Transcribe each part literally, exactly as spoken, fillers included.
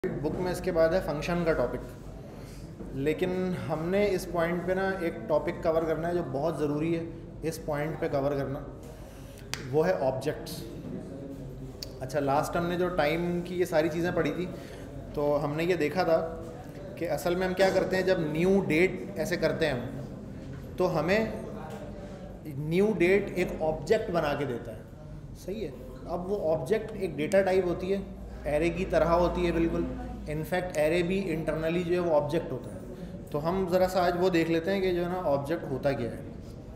Book में इसके बाद है फंक्शन का टॉपिक, लेकिन हमने इस पॉइंट पे ना एक टॉपिक कवर करना है जो बहुत ज़रूरी है इस पॉइंट पे कवर करना, वो है ऑब्जेक्ट्स। अच्छा, लास्ट हमने जो टाइम की ये सारी चीज़ें पढ़ी थी तो हमने ये देखा था कि असल में हम क्या करते हैं, जब न्यू डेट ऐसे करते हैं हम तो हमें न्यू डेट एक ऑब्जेक्ट बना के देता है। सही है। अब वो ऑब्जेक्ट एक डेटा टाइप होती है, एरे की तरह होती है बिल्कुल। इनफैक्ट एरे भी इंटरनली जो है वो ऑब्जेक्ट होता है। तो हम ज़रा सा आज वो देख लेते हैं कि जो है ना ऑब्जेक्ट होता क्या है।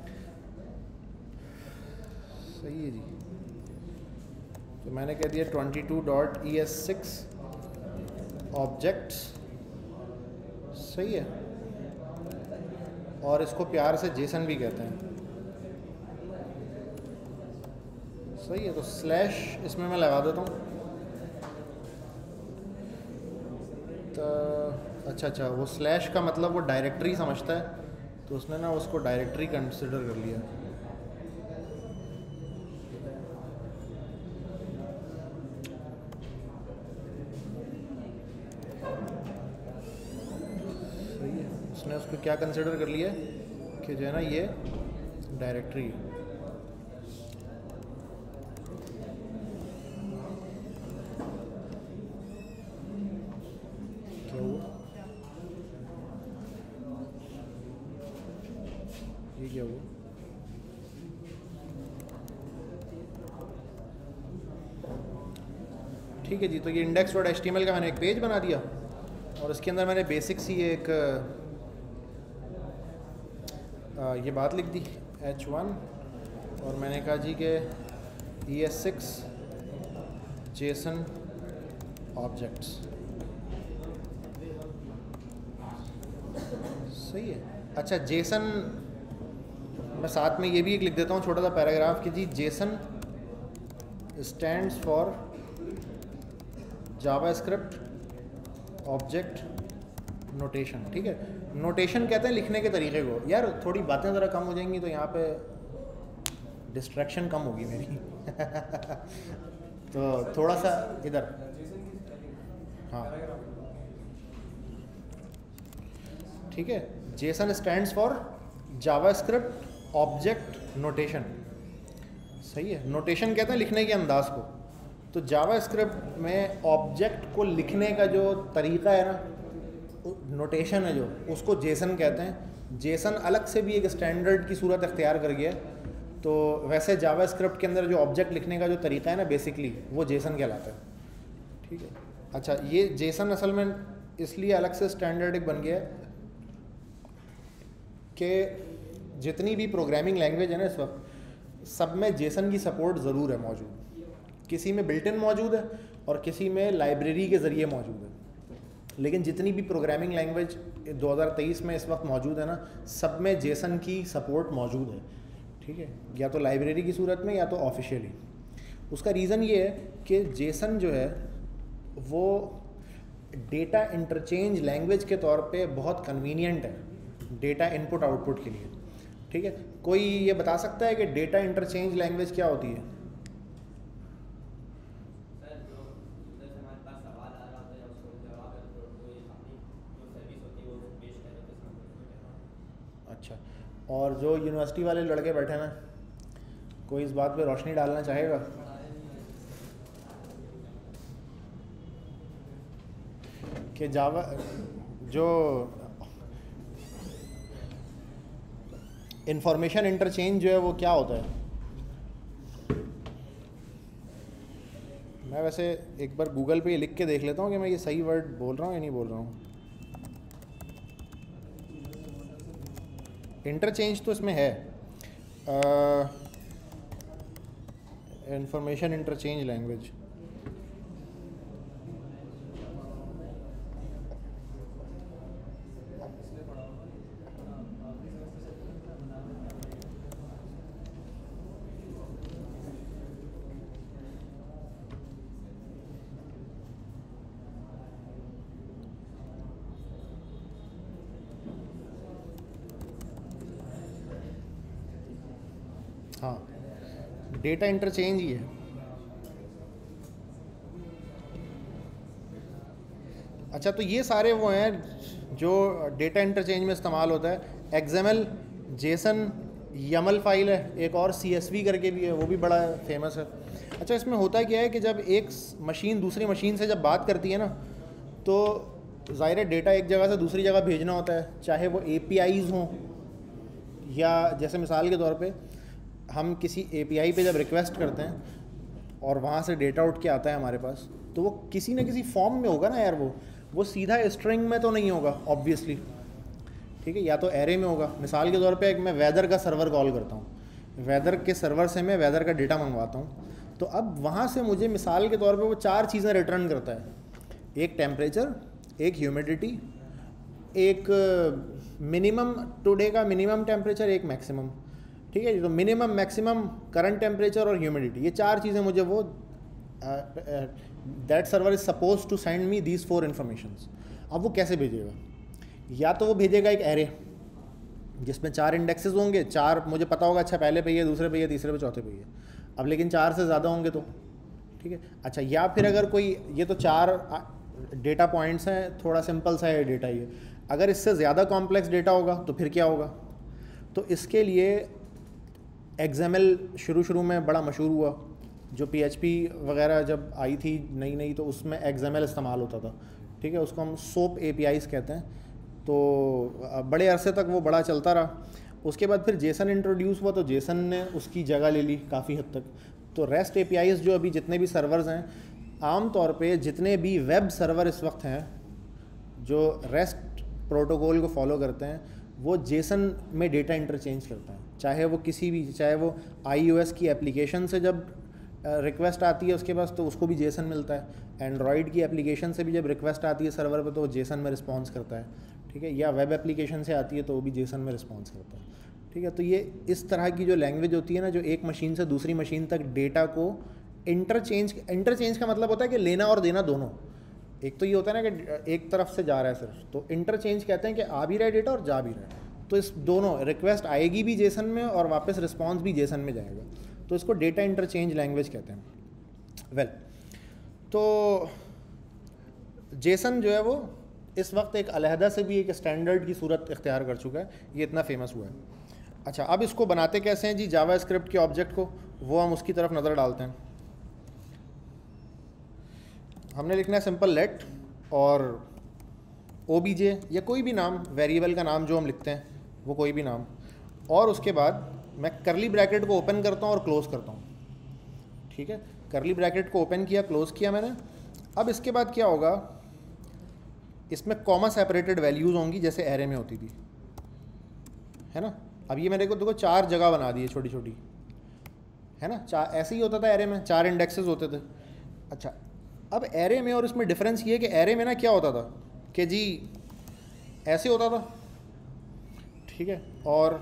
सही है जी। तो मैंने कह दिया twenty two dot E S six objects. सही है। और इसको प्यार से जेसन भी कहते हैं। सही है। तो स्लैश इसमें मैं लगा देता हूँ। तो अच्छा अच्छा वो स्लैश का मतलब वो डायरेक्टरी समझता है, तो उसने ना उसको डायरेक्टरी कंसिडर कर लिया। सही है। उसने उसको क्या कंसिडर कर लिया कि जो है ना ये डायरेक्टरी है। क्या हुआ? ये क्या हुआ? ठीक है जी। तो ये index dot H T M L का मैंने एक पेज बना दिया और इसके अंदर मैंने बेसिक सी एक आ, ये बात लिख दी एच वन, और मैंने कहा जी कि E S six JSON objects. सही है। अच्छा, जेसन मैं साथ में ये भी एक लिख देता हूँ छोटा सा पैराग्राफ कि जी JSON stands for JavaScript object notation. ठीक है। नोटेशन कहते हैं लिखने के तरीके को। यार थोड़ी बातें ज़रा कम हो जाएंगी तो यहाँ पे डिस्ट्रैक्शन कम होगी मेरी तो थोड़ा सा इधर। हाँ ठीक है। JSON stands for JavaScript object notation. सही है। नोटेशन कहते हैं लिखने के अंदाज को। तो जावास्क्रिप्ट में ऑब्जेक्ट को लिखने का जो तरीका है ना, नोटेशन है जो, उसको जेसन कहते हैं। जेसन अलग से भी एक स्टैंडर्ड की सूरत अख्तियार कर गया है। तो वैसे जावास्क्रिप्ट के अंदर जो ऑब्जेक्ट लिखने का जो तरीका है ना बेसिकली, वो जेसन कहलाता है। ठीक है। अच्छा, ये जेसन असल में इसलिए अलग से स्टैंडर्ड एक बन गया है कि जितनी भी प्रोग्रामिंग लैंग्वेज है ना इस वक्त, सब में जेसन की सपोर्ट ज़रूर है मौजूद। किसी में बिल्ट इन मौजूद है और किसी में लाइब्रेरी के ज़रिए मौजूद है। लेकिन जितनी भी प्रोग्रामिंग लैंग्वेज दो हज़ार तेईस में इस वक्त मौजूद है ना, सब में जेसन की सपोर्ट मौजूद है। ठीक है। या तो लाइब्रेरी की सूरत में या तो ऑफिशियली। उसका रीज़न ये है कि जेसन जो है वो डेटा इंटरचेंज लैंग्वेज के तौर पे बहुत कन्वीनियंट है डेटा इनपुट आउटपुट के लिए। ठीक है। कोई ये बता सकता है कि डेटा इंटरचेंज लैंग्वेज क्या होती है? अच्छा, और जो यूनिवर्सिटी वाले लड़के बैठे ना, कोई इस बात पे रोशनी डालना चाहेगा? कि जावा जो इंफॉर्मेशन इंटरचेंज जो है वो क्या होता है? मैं वैसे एक बार गूगल पे ये लिख के देख लेता हूँ कि मैं ये सही वर्ड बोल रहा हूँ या नहीं बोल रहा हूँ। इंटरचेंज तो इसमें है, इंफॉर्मेशन इंटरचेंज लैंग्वेज। हाँ, डेटा इंटरचेंज ही है। अच्छा, तो ये सारे वो हैं जो डेटा इंटरचेंज में इस्तेमाल होता है। एक्सएमएल, जेसन, यमल फाइल है, एक और सीएसवी करके भी है, वो भी बड़ा फेमस है। अच्छा, इसमें होता क्या है कि जब एक मशीन दूसरी मशीन से जब बात करती है ना, तो ज़ाहिर है डेटा एक जगह से दूसरी जगह भेजना होता है, चाहे वो एपीआईज़ हों या जैसे मिसाल के तौर पे हम किसी एपीआई पे जब रिक्वेस्ट करते हैं और वहाँ से डेटा उठ के आता है हमारे पास, तो वो किसी न किसी फॉर्म में होगा ना यार, वो वो सीधा स्ट्रिंग में तो नहीं होगा ऑब्वियसली, ठीक है, या तो एरे में होगा। मिसाल के तौर पे मैं वेदर का सर्वर कॉल करता हूँ, वेदर के सर्वर से मैं वेदर का डेटा मंगवाता हूँ, तो अब वहाँ से मुझे मिसाल के तौर पे वो चार चीज़ें रिटर्न करता है, एक टेम्परेचर, एक ह्यूमिडिटी, एक मिनिमम टुडे का मिनिमम टेम्परेचर, एक मैक्सिमम, ठीक है। तो मिनिमम, मैक्सिमम, करंट टेम्परेचर और ह्यूमिडिटी, ये चार चीज़ें मुझे वो that server is suppose to send me these four informations. अब वो कैसे भेजेगा? या तो वो भेजेगा एक एरे जिसमें चार इंडेक्सेस होंगे, चार मुझे पता होगा अच्छा पहले पे ही है, दूसरे पे ही है, तीसरे पे, चौथे पे ही है। अब लेकिन चार से ज़्यादा होंगे तो ठीक है। अच्छा, या फिर अगर कोई, ये तो चार डेटा पॉइंट्स हैं, थोड़ा सिंपल सा है डेटा ये, अगर इससे ज़्यादा कॉम्प्लेक्स डेटा होगा तो फिर क्या होगा? तो इसके लिए एक्सएमएल शुरू शुरू में बड़ा मशहूर हुआ, जो पीएचपी वगैरह जब आई थी नई नई, तो उसमें एक्सएमएल इस्तेमाल होता था, ठीक है, उसको हम सोप एपीआईज़ कहते हैं। तो बड़े अरसे तक वो बड़ा चलता रहा। उसके बाद फिर जेसन इंट्रोड्यूस हुआ, तो जेसन ने उसकी जगह ले ली काफ़ी हद तक। तो रेस्ट एपीआईज़ जो अभी जितने भी सर्वर्स हैं, आम तौर पे जितने भी वेब सर्वर इस वक्त हैं जो रेस्ट प्रोटोकॉल को फॉलो करते हैं, वो जेसन में डेटा इंटरचेंज करते हैं। चाहे वो किसी भी, चाहे वो आईओएस की एप्लीकेशन से जब रिक्वेस्ट आती है उसके पास, तो उसको भी जेसन मिलता है। एंड्रॉयड की एप्लीकेशन से भी जब रिक्वेस्ट आती है सर्वर पे, तो वो जेसन में रिस्पॉन्स करता है, ठीक है। या वेब एप्लीकेशन से आती है तो वो भी जेसन में रिस्पॉन्स करता है, ठीक है। तो ये इस तरह की जो लैंग्वेज होती है ना, जो एक मशीन से दूसरी मशीन तक डेटा को इंटरचेंज, इंटरचेंज का मतलब होता है कि लेना और देना दोनों। एक तो ये होता है ना कि एक तरफ से जा रहा है सिर्फ, तो इंटरचेंज कहते हैं कि आ भी रहा है डेटा और जा भी रहा है। तो इस दोनों, रिक्वेस्ट आएगी भी जेसन में और वापस रिस्पॉन्स भी जेसन में जाएगा, तो इसको डेटा इंटरचेंज लैंग्वेज कहते हैं। वेल well, तो जेसन जो है वो इस वक्त एक अलहदा से भी एक स्टैंडर्ड की सूरत इख्तियार कर चुका है, ये इतना फेमस हुआ है। अच्छा, अब इसको बनाते कैसे हैं जी? जावा स्क्रिप्ट के ऑब्जेक्ट को, वो हम उसकी तरफ नज़र डालते हैं। हमने लिखना है सिंपल लेट और ओबीजे या कोई भी नाम, वेरिएबल का नाम जो हम लिखते हैं वो कोई भी नाम, और उसके बाद मैं करली ब्रैकेट को ओपन करता हूँ और क्लोज़ करता हूँ, ठीक है। करली ब्रैकेट को ओपन किया, क्लोज़ किया मैंने। अब इसके बाद क्या होगा, इसमें कॉमा सेपरेटेड वैल्यूज़ होंगी जैसे एरे में होती थी, है ना। अब ये मेरे को देखो चार जगह बना दी है छोटी छोटी, है ना। चार ऐसे ही होता था एरे में, चार इंडेक्सेस होते थे। अच्छा, अब एरे में और इसमें डिफरेंस ये है कि एरे में ना क्या होता था कि जी ऐसे होता था, ठीक है, और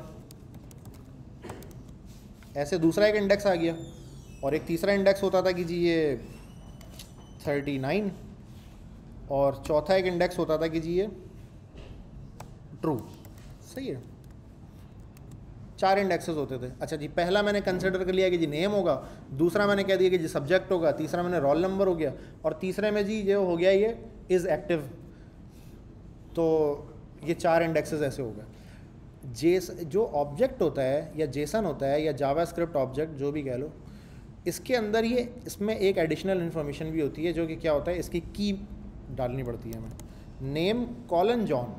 ऐसे दूसरा एक इंडेक्स आ गया, और एक तीसरा इंडेक्स होता था कि जी ये थर्टी नाइन, और चौथा एक इंडेक्स होता था कि जी ये ट्रू। सही है, चार इंडेक्सेस होते थे। अच्छा जी, पहला मैंने कंसिडर कर लिया कि जी नेम होगा, दूसरा मैंने कह दिया कि जी सब्जेक्ट होगा, तीसरा मैंने रोल नंबर हो गया, और तीसरे में जी जो हो गया ये इज़ एक्टिव। तो ये चार इंडेक्सेस ऐसे हो गए। जेस जो ऑब्जेक्ट होता है या जेसन होता है या जावा स्क्रिप्ट ऑब्जेक्ट जो भी कह लो, इसके अंदर ये, इसमें एक एडिशनल इन्फॉर्मेशन भी होती है जो कि क्या होता है, इसकी की डालनी पड़ती है हमें, नेम कॉलन जॉन,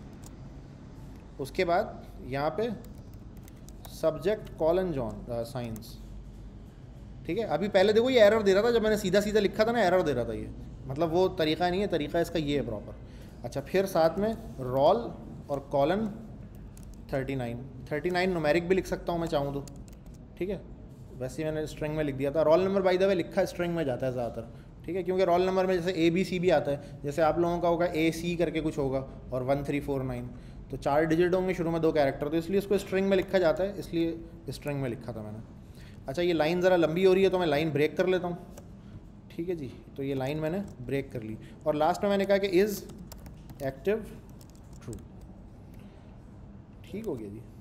उसके बाद यहाँ पे सब्जेक्ट कॉलन जॉन साइंस, ठीक है। अभी पहले देखो ये एरर दे रहा था, जब मैंने सीधा सीधा लिखा था ना एरर दे रहा था, ये मतलब वो तरीका नहीं है, तरीका इसका ये है प्रॉपर। अच्छा, फिर साथ में रोल और colon thirty nine, thirty nine numeric भी लिख सकता हूँ मैं चाहूँ तो, ठीक है। वैसे मैंने स्ट्रिंग में लिख दिया था। Roll number by the way लिखा स्ट्रिंग में जाता है ज़्यादातर, ठीक है, क्योंकि रोल नंबर में जैसे ए बी सी भी आता है, जैसे आप लोगों का होगा ए सी करके कुछ होगा और वन थ्री फोर नाइन, तो चार डिजिट होंगे शुरू में, दो कैरेक्टर, तो इसलिए इसको स्ट्रिंग में लिखा जाता है, इसलिए स्ट्रिंग में लिखा था मैंने। अच्छा, ये लाइन ज़रा लंबी हो रही है तो मैं लाइन ब्रेक कर लेता हूँ, ठीक है जी। तो ये लाइन मैंने ब्रेक कर ली, और लास्ट में मैंने कहा कि इज़ एक्टिव ट्रू, ठीक हो गया जी।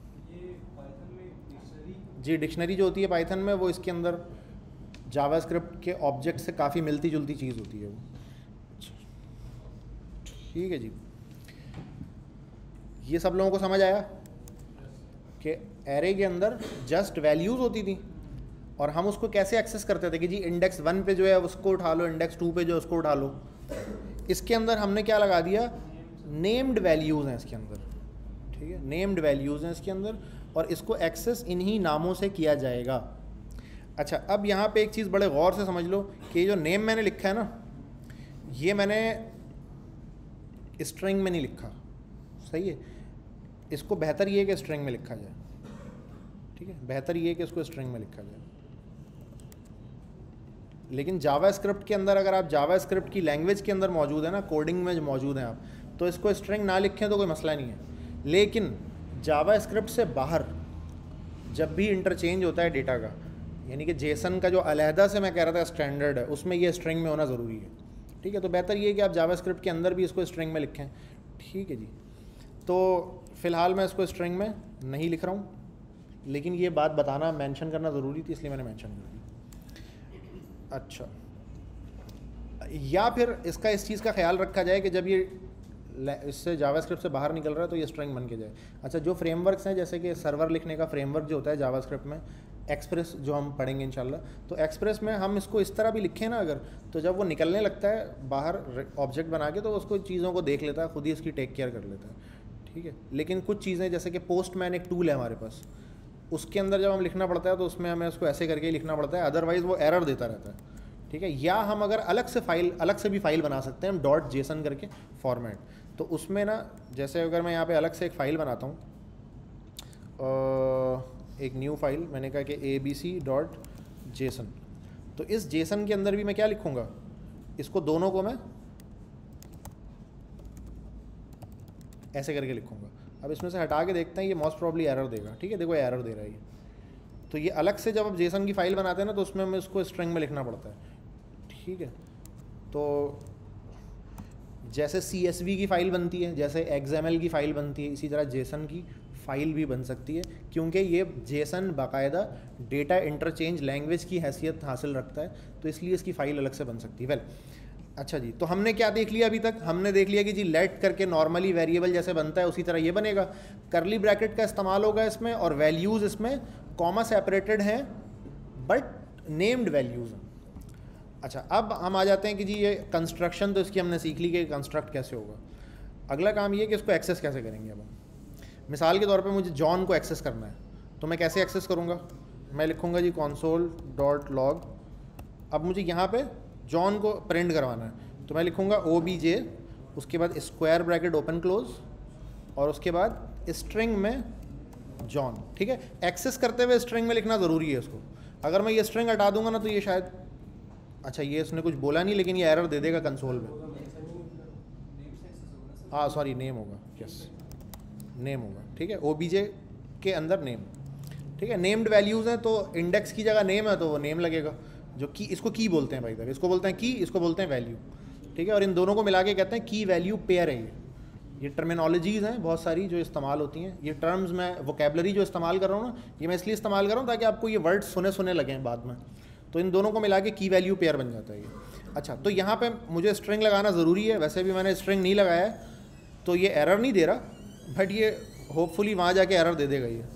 जी, डिक्शनरी जो होती है पाइथन में, वो इसके अंदर जावा स्क्रिप्ट के ऑब्जेक्ट से काफ़ी मिलती जुलती चीज़ होती है वो। ठीक है जी, ये सब लोगों को समझ आया कि एरे के अंदर जस्ट वैल्यूज़ होती थी और हम उसको कैसे एक्सेस करते थे कि जी इंडेक्स वन पे जो है उसको उठा लो, इंडेक्स टू पे जो है उसको उठा लो। इसके अंदर हमने क्या लगा दिया, नेम्ड वैल्यूज़ हैं इसके अंदर, ठीक है, नेम्ड वैल्यूज़ हैं इसके अंदर और इसको एक्सेस इन्हीं नामों से किया जाएगा। अच्छा, अब यहाँ पे एक चीज़ बड़े गौर से समझ लो कि जो नेम मैंने लिखा है ना, ये मैंने स्ट्रिंग में नहीं लिखा, सही है, इसको बेहतर ये है कि स्ट्रिंग में लिखा जाए, ठीक है, बेहतर ये है कि इसको स्ट्रिंग में लिखा जाए। लेकिन जावा स्क्रिप्ट के अंदर अगर आप जावा स्क्रिप्ट की लैंग्वेज के अंदर मौजूद है ना, कोडिंग में मौजूद हैं आप, तो इसको स्ट्रिंग ना लिखें तो कोई मसला नहीं है। लेकिन जावा स्क्रिप्ट से बाहर जब भी इंटरचेंज होता है डेटा का, यानी कि जेसन का जो अलहदा से मैं कह रहा था स्टैंडर्ड है, उसमें ये स्ट्रिंग में होना ज़रूरी है, ठीक है। तो बेहतर ये है कि आप जावा स्क्रिप्ट के अंदर भी इसको स्ट्रिंग में लिखें, ठीक है जी। तो फ़िलहाल मैं इसको स्ट्रिंग में नहीं लिख रहा हूँ, लेकिन ये बात बताना, मेंशन करना ज़रूरी थी, इसलिए मैंने मेंशन कर दी। अच्छा, या फिर इसका इस चीज़ का ख्याल रखा जाए कि जब ये इससे जावास्क्रिप्ट से बाहर निकल रहा है तो ये स्ट्रिंग बन के जाए। अच्छा, जो फ्रेमवर्क्स हैं, जैसे कि सर्वर लिखने का फ्रेमवर्क जो होता है जावास्क्रिप्ट में, एक्सप्रेस जो हम पढ़ेंगे इंशाल्लाह, तो एक्सप्रेस में हम इसको इस तरह भी लिखें ना अगर, तो जब वो निकलने लगता है बाहर ऑब्जेक्ट बना के, तो उसको चीज़ों को देख लेता है, खुद ही इसकी टेक केयर कर लेता है, ठीक है। लेकिन कुछ चीज़ें जैसे कि पोस्टमैन एक टूल है हमारे पास, उसके अंदर जब हम लिखना पड़ता है तो उसमें हमें उसको ऐसे करके ही लिखना पड़ता है, अदरवाइज़ वो एरर देता रहता है, ठीक है। या हम अगर अलग से फाइल अलग से भी फाइल बना सकते हैं हम, डॉट जेसन करके फॉर्मेट, तो उसमें ना, जैसे अगर मैं यहाँ पे अलग से एक फ़ाइल बनाता हूँ, एक न्यू फाइल, मैंने कहा कि A B C dot JSON, तो इस जेसन के अंदर भी मैं क्या लिखूँगा, इसको दोनों को मैं ऐसे करके लिखूँगा। अब इसमें से हटा के देखते हैं, ये मोस्ट प्रॉब्ली एरर देगा, ठीक है, देखो एरर दे रहा है ये। तो ये अलग से जब आप जेसन की फ़ाइल बनाते हैं ना, तो उसमें हमें इसको स्ट्रिंग में लिखना पड़ता है, ठीक है। तो जैसे सी एस वी की फ़ाइल बनती है, जैसे एक्स एम एल की फ़ाइल बनती है, इसी तरह जेसन की फ़ाइल भी बन सकती है, क्योंकि ये जेसन बाकायदा डेटा इंटरचेंज लैंग्वेज की हैसियत हासिल रखता है, तो इसलिए इसकी फ़ाइल अलग से बन सकती है। वेल अच्छा जी, तो हमने क्या देख लिया अभी तक, हमने देख लिया कि जी लेट करके नॉर्मली वेरिएबल जैसे बनता है उसी तरह ये बनेगा, करली ब्रैकेट का इस्तेमाल होगा इसमें, और वैल्यूज़ इसमें कॉमा सेपरेटेड हैं बट नेम्ड वैल्यूज़ हैं। अच्छा, अब हम आ जाते हैं कि जी ये कंस्ट्रक्शन तो इसकी हमने सीख ली कि कंस्ट्रक्ट कैसे होगा। अगला काम ये कि इसको एक्सेस कैसे करेंगे। अब हम मिसाल के तौर पे मुझे जॉन को एक्सेस करना है, तो मैं कैसे एक्सेस करूँगा, मैं लिखूँगा जी console डॉट लॉग। अब मुझे यहाँ पे जॉन को प्रिंट करवाना है, तो मैं लिखूँगा ओ बी जे, उसके बाद स्क्वायर ब्रैकेट ओपन क्लोज, और उसके बाद स्ट्रिंग में जॉन, ठीक है। एक्सेस करते हुए स्ट्रिंग में लिखना ज़रूरी है इसको, अगर मैं ये स्ट्रिंग हटा दूंगा ना तो ये शायद, अच्छा ये इसने कुछ बोला नहीं लेकिन ये एरर दे देगा कंसोल में। हाँ सॉरी, नेम होगा, यस नेम होगा, ठीक है, ओबीजे के अंदर नेम, ठीक है। नेम्ड वैल्यूज़ हैं तो इंडेक्स की जगह नेम है तो वो नेम लगेगा, जो की, इसको की बोलते हैं भाई साहब, इसको बोलते हैं की, इसको बोलते हैं वैल्यू, ठीक है। और इन दोनों को मिला के कहते हैं की वैल्यू पेयर है। ये ये टर्मिनोलॉजीज़ हैं बहुत सारी जो इस्तेमाल होती हैं, ये टर्म्स मैं वोकेबलरी जो इस्तेमाल कर रहा हूँ ना, ये मैं इसलिए इस्तेमाल कर रहा हूँ ताकि आपको ये वर्ड सुने सुने लगें बाद में, तो इन दोनों को मिला के की वैल्यू पेयर बन जाता है ये। अच्छा, तो यहाँ पे मुझे स्ट्रिंग लगाना ज़रूरी है, वैसे भी मैंने स्ट्रिंग नहीं लगाया है तो ये एरर नहीं दे रहा, बट ये होपफुली वहाँ जाके एरर दे देगा। ये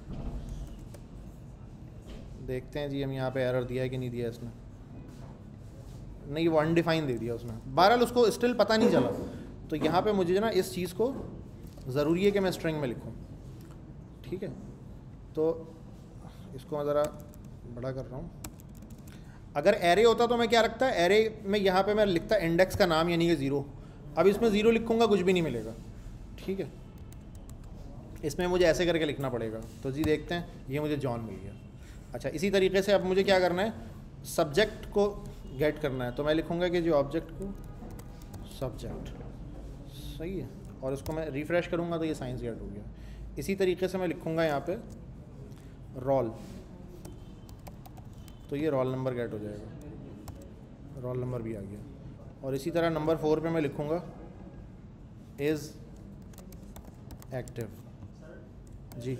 देखते हैं जी हम यहाँ पे एरर दिया है कि नहीं दिया इसने, नहीं वो अनडिफाइन दे दिया उसने, बहरहाल उसको स्टिल पता नहीं चला। तो यहाँ पे मुझे ना इस चीज़ को ज़रूरी है कि मैं स्ट्रिंग में लिखूँ, ठीक है। तो इसको मैं ज़रा बड़ा कर रहा हूँ। अगर एरे होता तो मैं क्या रखता, एरे में यहाँ पे मैं लिखता इंडेक्स का नाम यानी कि ज़ीरो, अब इसमें ज़ीरो लिखूँगा कुछ भी नहीं मिलेगा, ठीक है। इसमें मुझे ऐसे करके लिखना पड़ेगा, तो जी देखते हैं ये मुझे जॉन मिल गया। अच्छा, इसी तरीके से अब मुझे क्या करना है, सब्जेक्ट को गेट करना है, तो मैं लिखूँगा कि जो ऑब्जेक्ट को सब्जेक्ट, सही है, और इसको मैं रिफ़्रेश करूँगा तो ये साइंस गेट हो गया। इसी तरीके से मैं लिखूँगा यहाँ पे रोल, तो ये रोल नंबर गेट हो जाएगा, रोल नंबर भी आ गया। और इसी तरह नंबर फोर पे मैं लिखूँगा इज़ एक्टिव जी,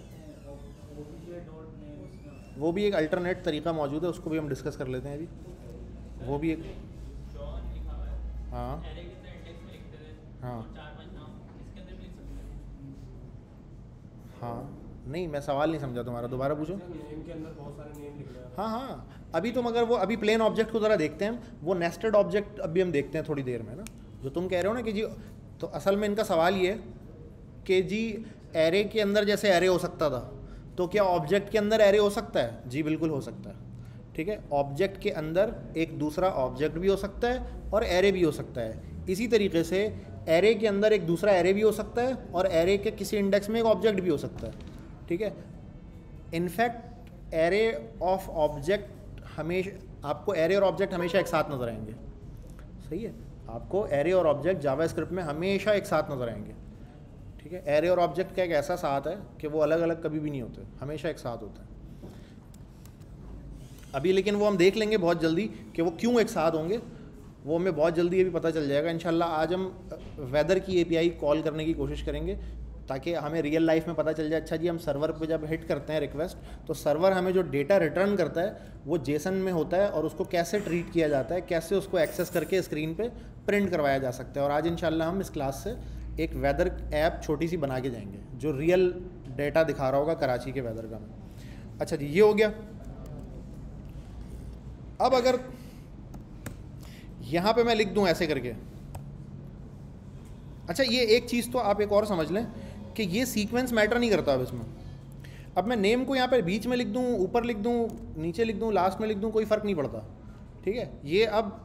वो भी एक अल्टरनेट तरीका मौजूद है, उसको भी हम डिस्कस कर लेते हैं अभी, वो भी एक, हाँ हाँ चार पांच नाम इसके अंदर भी लिख सकते हैं। हाँ नहीं, मैं सवाल नहीं समझा तुम्हारा, दोबारा पूछो। नेम के अंदर बहुत सारे नेम लिख रहे हैं। हाँ हाँ, अभी तुम अगर वो अभी प्लेन ऑब्जेक्ट को ज़रा देखते हैं, वो नेस्टेड ऑब्जेक्ट अभी हम देखते हैं थोड़ी देर में ना, जो तुम कह रहे हो ना कि जी, तो असल में इनका सवाल ये है कि जी एरे के अंदर जैसे एरे हो सकता था, तो क्या ऑब्जेक्ट के अंदर एरे हो सकता है? जी बिल्कुल हो सकता है। ठीक है, ऑब्जेक्ट के अंदर एक दूसरा ऑब्जेक्ट भी हो सकता है और एरे भी हो सकता है। इसी तरीके से एरे के अंदर एक दूसरा एरे भी हो सकता है और एरे के किसी इंडेक्स में एक ऑब्जेक्ट भी हो सकता है। ठीक है, इनफैक्ट एरे ऑफ ऑब्जेक्ट हमेशा आपको एरे और ऑब्जेक्ट हमेशा एक साथ नज़र आएंगे। सही है, आपको एरे और ऑब्जेक्ट जावास्क्रिप्ट में हमेशा एक साथ नज़र आएंगे। ठीक है, एरे और ऑब्जेक्ट का एक ऐसा साथ है कि वो अलग अलग कभी भी नहीं होते, हमेशा एक साथ होता है। अभी लेकिन वो हम देख लेंगे बहुत जल्दी कि वो क्यों एक साथ होंगे, वो हमें बहुत जल्दी अभी पता चल जाएगा इंशाल्लाह। आज हम वेदर की एपीआई कॉल करने की कोशिश करेंगे ताकि हमें रियल लाइफ में पता चल जाए, अच्छा जी हम सर्वर पे जब हिट करते हैं रिक्वेस्ट, तो सर्वर हमें जो डेटा रिटर्न करता है वो जेसन में होता है और उसको कैसे ट्रीट किया जाता है, कैसे उसको एक्सेस करके स्क्रीन पे प्रिंट करवाया जा सकता है। और आज इंशाल्लाह हम इस क्लास से एक वेदर ऐप छोटी सी बना के जाएंगे जो रियल डेटा दिखा रहा होगा कराची के वेदर का। अच्छा जी, ये हो गया। अब अगर यहाँ पे मैं लिख दूँ ऐसे करके, अच्छा ये एक चीज़ तो आप एक और समझ लें कि ये सीक्वेंस मैटर नहीं करता अब इसमें। अब मैं नेम को यहाँ पे बीच में लिख दूँ, ऊपर लिख दूँ, नीचे लिख दूँ, लास्ट में लिख दूँ, कोई फ़र्क नहीं पड़ता। ठीक है, ये